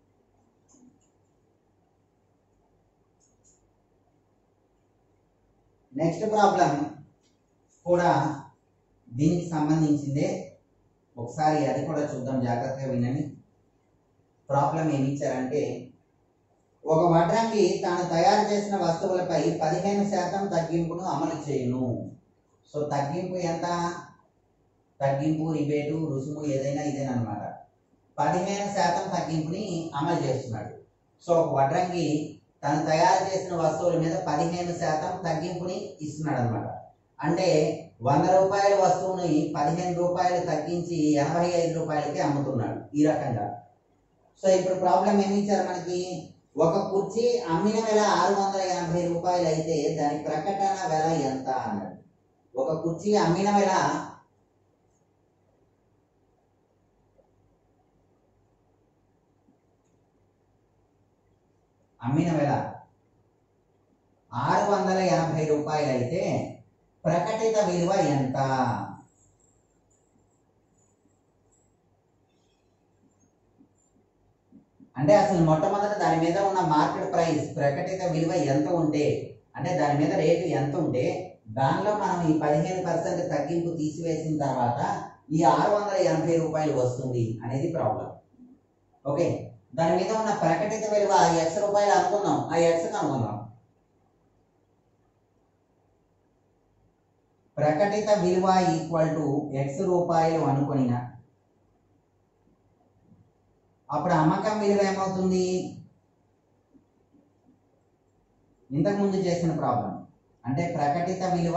B: నెక్స్ట్ ప్రాబ్లం కూడా దీనికి సంబంధించిందే, ఒకసారి అది కూడా చూద్దాం, జాగ్రత్తగా వినండి. ప్రాబ్లం ఏమి ఇచ్చారంటే, ఒక వడ్రంగి తాను తయారు చేసిన వస్తువులపై పదిహేను శాతం తగ్గింపును అమలు చేయును. సో తగ్గింపు ఎంత, తగ్గింపు రిబేటు రుసుము ఏదైనా ఇదేనమాట. పదిహేను శాతం తగ్గింపుని అమలు చేస్తున్నాడు. సో ఒక వడ్రంగి తను తయారు చేసిన వస్తువుల మీద పదిహేను శాతం తగ్గింపుని ఇస్తున్నాడు అనమాట. అంటే వంద రూపాయల వస్తువుని పదిహేను రూపాయలు తగ్గించి ఎనభై ఐదు రూపాయలకి అమ్ముతున్నాడు ఈ రకంగా. సో ఇప్పుడు ప్రాబ్లం ఏమి ఇచ్చారు మనకి, ఒక కుర్చీ అమ్మిన వెల ఆరు వందల ఎనభై రూపాయలు అయితే దాని ప్రకటన వెల ఎంత అన్నాడు. ఒక కుర్చీ అమ్మిన వెల అమ్మిన వెల ఆరు వందల ఎనభై రూపాయలు అయితే ప్రకటిత విలువ ఎంత? అంటే అసలు మొట్టమొదట దాని మీద ఉన్న మార్కెట్ ప్రైస్ ప్రకటిత విలువ ఎంత ఉంటే, అంటే దాని మీద రేటు ఎంత ఉంటే దానిలో మనం ఈ పదిహేను పర్సెంట్ తగ్గింపు తీసివేసిన తర్వాత ఈ ఆరు వందల ఎనభై రూపాయలు వస్తుంది అనేది ప్రాబ్లం. ఓకే, దాని మీద ఉన్న ప్రకటిత విలువ ఎక్స్ రూపాయలు అనుకుందాం, ఆ ఎక్స్ అనుకుందాం. ప్రకటిత విలువ ఈక్వల్ టు ఎక్స్ రూపాయలు అనుకునినా అప్పుడు అమ్మకం విలువ ఏమవుతుంది, ఇంతకుముందు చేసిన ప్రాబ్లం అంటే ప్రకటిత విలువ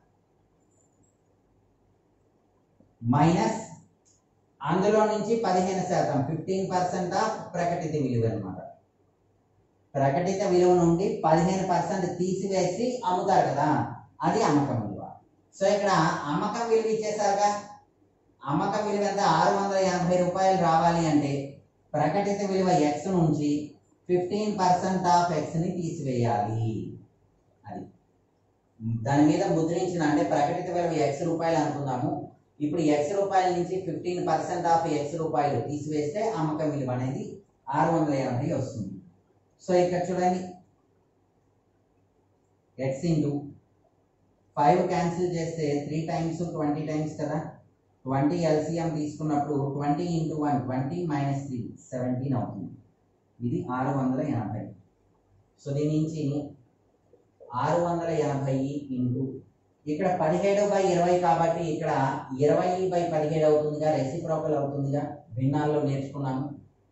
B: మైనస్ అందులో నుంచి పదిహేను శాతం ఫిఫ్టీన్ పర్సెంట్ ఆఫ్ ప్రకటిత విలువ అనమాట. ప్రకటిత విలువ నుండి పదిహేను పర్సెంట్ తీసివేసి అమ్ముతారు కదా, అది అమ్మకం విలువ. సో ఇక్కడ అమ్మకం విలువ ఇచ్చేసారుగా, అమ్మకం విలువ ఎంత, ఆరు వందల ఎనభై రూపాయలు రావాలి అంటే ప్రకటిత విలువ ఎక్స్ నుంచి ఫిఫ్టీన్ పర్సెంట్ ఆఫ్ ఎక్స్ని తీసివేయాలి. అది దాని మీద ముద్రించిన అంటే ప్రకటిత విలువ ఎక్స్ రూపాయలు అనుకుందాము. ఇప్పుడు ఎక్స్ రూపాయల నుంచి ఫిఫ్టీన్ పర్సెంట్ ఆఫ్ ఎక్స్ రూపాయలు తీసివేస్తే అమ్మకం విలువ అనేది ఆరు వందల ఎనభై వస్తుంది. సో ఇక్కడ చూడండి, ఎక్స్ ఇంటూ ఫైవ్ క్యాన్సిల్ చేస్తే త్రీ టైమ్స్ ట్వంటీ టైమ్స్ కదా, ట్వంటీ ఎల్సిఎం తీసుకున్నప్పుడు twenty into one twenty minus three seventeen అవుతుంది. ఇది ఆరు వందల ఎనభై. సో దీని నుంచి ఆరు వందల ఎనభై ఇంటూ ఇక్కడ పదిహేడు బై ఇరవై కాబట్టి ఇక్కడ ఇరవై బై పదిహేడు అవుతుందిగా, రెసిప్రోకల్ అవుతుందిగా, భిన్నాల్లో నేర్చుకున్నాము.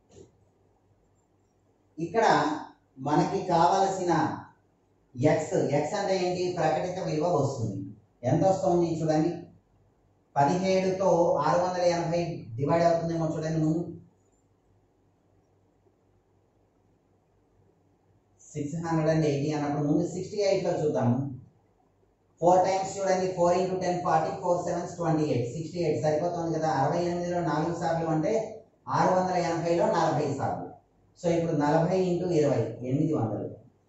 B: ఇక్కడ మనకి కావలసిన ఎక్స్ ఎక్స్ అంటే ఏంటి, ప్రకటిత విలువ వస్తుంది. ఎంత వస్తుంది చూడండి, పదిహేడుతో ఆరు వందల ఎనభై డివైడ్ అవుతుందేమో చూడండి. ముందు సిక్స్ హండ్రెడ్ అండ్ ఎయిటీ అన్నప్పుడు ముందు సిక్స్టీ ఎయిట్ లో చూద్దాము. ఫోర్ టైమ్స్ చూడండి, four into ten forty, four sevens twenty eight, sixty eight సరిపోతుంది కదా. అరవై ఎనిమిదిలో నాలుగు సార్లు అంటే ఆరు వందల ఎనభైలో నలభై సార్లు. సో ఇప్పుడు నలభై ఇంటూ ఇరవై ఎనిమిది వందలు.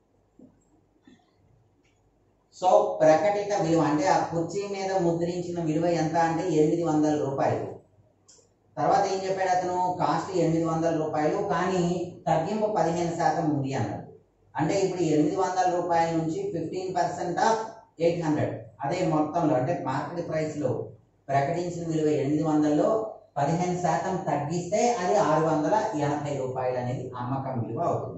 B: సో ప్రకటిత విలువ అంటే ఆ కుర్చీ మీద ముద్రించిన విలువ ఎంత అంటే ఎనిమిది వందల రూపాయలు. తర్వాత ఏం చెప్పాడు అతను, కాస్ట్ ఎనిమిది వందల రూపాయలు కానీ తగ్గింపు పదిహేను శాతం ఉంది అన్నాడు. అంటే ఇప్పుడు ఎనిమిది వందల రూపాయల నుంచి fifteen percent of eight hundred అదే మొత్తంలో అంటే మార్కెట్ ప్రైస్లో ప్రకటించిన విలువ ఎనిమిది వందల్లో పదిహేను శాతం తగ్గిస్తే అది ఆరు వందల ఎనభై రూపాయలు అనేది అమ్మకం విలువ అవుతుంది.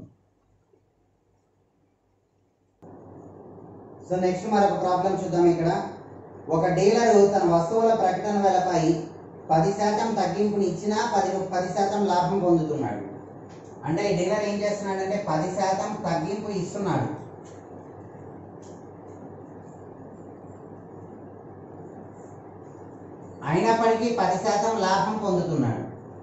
B: సో నెక్స్ట్ మరొక ప్రాబ్లం చూద్దాం. ఇక్కడ ఒక డీలరు తన వస్తువుల ప్రకటన వెలపై పది శాతం తగ్గింపుని ఇచ్చినా పది పది శాతం లాభం పొందుతున్నాడు. అంటే ఈ డీలర్ ఏం చేస్తున్నాడంటే పది శాతం తగ్గింపు ఇస్తున్నాడు, అయినప్పటికీ పది శాతం లాభం పొందుతున్నాడు.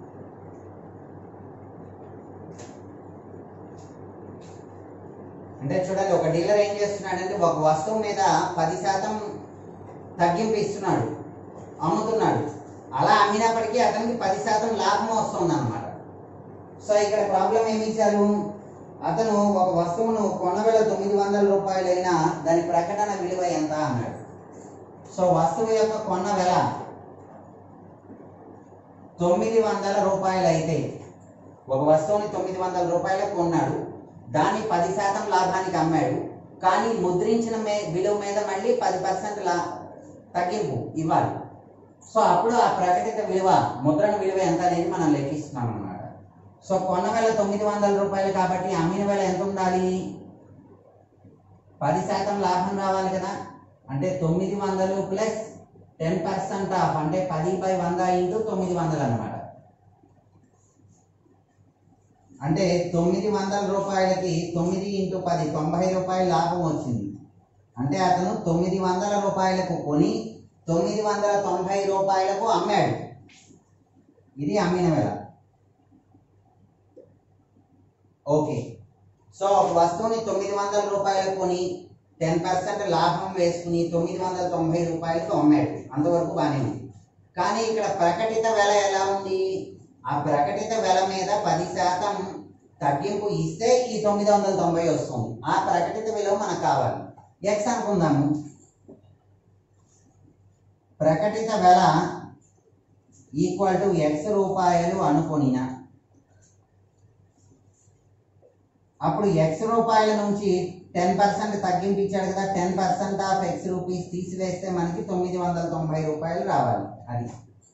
B: అంటే చూడండి, ఒక డీలర్ ఏం చేస్తున్నాడంటే ఒక వస్తువు మీద పది శాతం తగ్గింపు ఇస్తున్నాడు, అమ్ముతున్నాడు. అలా అమ్మినప్పటికీ అతనికి పది శాతం లాభం వస్తుంది అన్నమాట. సో ఇక్కడ ప్రాబ్లం ఏమి ఇచ్చారు, అతను ఒక వస్తువును కొన్న వేల తొమ్మిది వందల రూపాయలైనా దాని ప్రకటన విలువ ఎంత అన్నాడు. సో వస్తువు యొక్క కొన్న వెల తొమ్మిది వందల రూపాయలు అయితే ఒక వస్తువుని తొమ్మిది వందల రూపాయలు కొన్నాడు, దాన్ని పది శాతం లాభానికి అమ్మాడు. కానీ ముద్రించిన మే విలువ మీద మళ్ళీ పది పర్సెంట్ లా తగ్గింపు ఇవ్వాలి. సో అప్పుడు ఆ ప్రకటిత విలువ ముద్రణ విలువ ఎంత అనేది మనం లెక్కిస్తున్నాం అన్నమాట. సో కొన్న వేల తొమ్మిది వందల రూపాయలు కాబట్టి అమ్మిన వేల ఎంత ఉండాలి, పది శాతం లాభం రావాలి కదా. అంటే తొమ్మిది వందలు ప్లస్ టెన్ పర్సెంట్ ఆఫ్ అంటే పది బై వంద ఇంటూ తొమ్మిది వందలు అనమాట. అంటే తొమ్మిది వందల రూపాయలకి తొమ్మిది ఇంటూ పది తొంభై రూపాయలు లాభం వచ్చింది. అంటే అతను తొమ్మిది వందల రూపాయలకు కొని తొమ్మిది వందల తొంభై రూపాయలకు అమ్మాడు. ఇది అమ్మిన వేల. ఓకే, సో ఒక వస్తువుని తొమ్మిది వందల రూపాయలకు కొని టెన్ పర్సెంట్ లాభం వేసుకుని తొమ్మిది వందల తొంభై రూపాయలకు అమ్మాడు, అంతవరకు బాగానే ఉంది. కానీ ఇక్కడ ప్రకటిత వెల ఎలా ఉంది, ఆ ప్రకటిత వెల మీద పది శాతం తగ్గింపు ఇస్తే ఈ తొమ్మిది వందల తొంభై వస్తుంది. ఆ ప్రకటిత విలువ మనకు కావాలి. ఎక్స్ అనుకుందాము. ప్రకటిత వెల ఈక్వల్ టు ఎక్స్ రూపాయలు అనుకొనినా అప్పుడు ఎక్స్ రూపాయల నుంచి టెన్ పర్సెంట్ తగ్గింపు ఇచ్చాడు కదా, ten percent of x rupees తీసివేస్తే మనకి తొమ్మిది వందల తొంభై రూపాయలు రావాలి. అది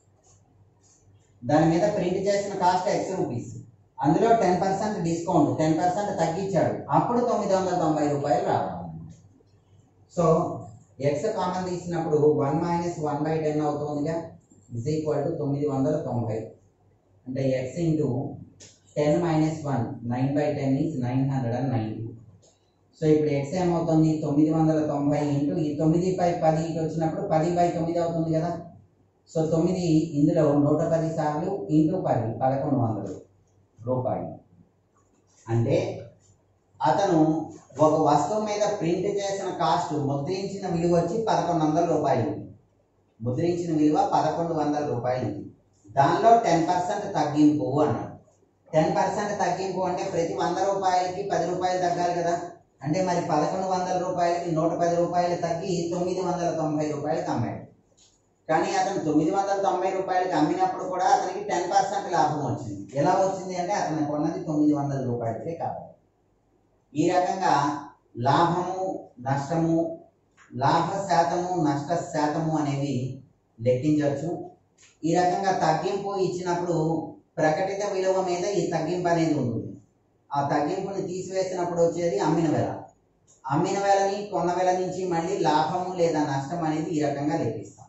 B: దాని మీద ప్రింట్ చేసిన కాస్ట్ ఎక్స్ రూపీస్, అందులో ten percent discount ten percent తగ్గించాడు, అప్పుడు తొమ్మిది వందల తొంభై రూపాయలు రావాలి. సో ఎక్స్ కామన్ తీసినప్పుడు one minus one by ten అవుతుందిగా, ఇస్ ఈక్వల్ టు తొమ్మిది వందల తొంభై. అంటే x into ten minus one nine by ten is nine hundred and ninety. So ఇప్పుడు ఎక్స్ ఏమవుతుంది, తొమ్మిది వందల తొంభై ఇంటూ ఈ తొమ్మిది బై పది ఇటు వచ్చినప్పుడు పది బై తొమ్మిది అవుతుంది కదా. సో తొమ్మిది ఇందులో నూట పది సార్లు ఇంటూ పది పదకొండు వందలు రూపాయలు. అంటే అతను ఒక వస్తువు మీద ప్రింట్ చేసిన కాస్ట్ ముద్రించిన విలువ వచ్చి పదకొండు వందల రూపాయలు, ముద్రించిన విలువ పదకొండు వందల రూపాయలు. దానిలో టెన్ పర్సెంట్ తగ్గింపు అన్నాడు. టెన్ పర్సెంట్ తగ్గింపు అంటే ప్రతి వంద రూపాయలకి పది రూపాయలు తగ్గాలి కదా. అంటే మరి పదకొండు వందల రూపాయలకి నూట పది రూపాయలు తగ్గి తొమ్మిది వందల తొంభై రూపాయలకి అమ్మాడు. కానీ అతను తొమ్మిది వందల తొంభై రూపాయలకి అమ్మినప్పుడు కూడా అతనికి టెన్ పర్సెంట్ లాభం వచ్చింది. ఎలా వచ్చింది అంటే అతను కొన్నది తొమ్మిది వందల రూపాయలకే కాబట్టి. ఈ రకంగా లాభము నష్టము, లాభ శాతము నష్ట శాతము అనేవి లెక్కించవచ్చు. ఈ రకంగా తగ్గింపు ఇచ్చినప్పుడు ప్రకటిత విలువ మీద ఈ తగ్గింపు అనేది ఉంటుంది. ఆ తగ్గింపుని తీసివేసినప్పుడు వచ్చేది అమ్మిన వేల. అమ్మిన వేలని కొన్న వేల నుంచి మళ్ళీ లాభము లేదా నష్టం అనేది ఈ రకంగా లెక్కిస్తాం.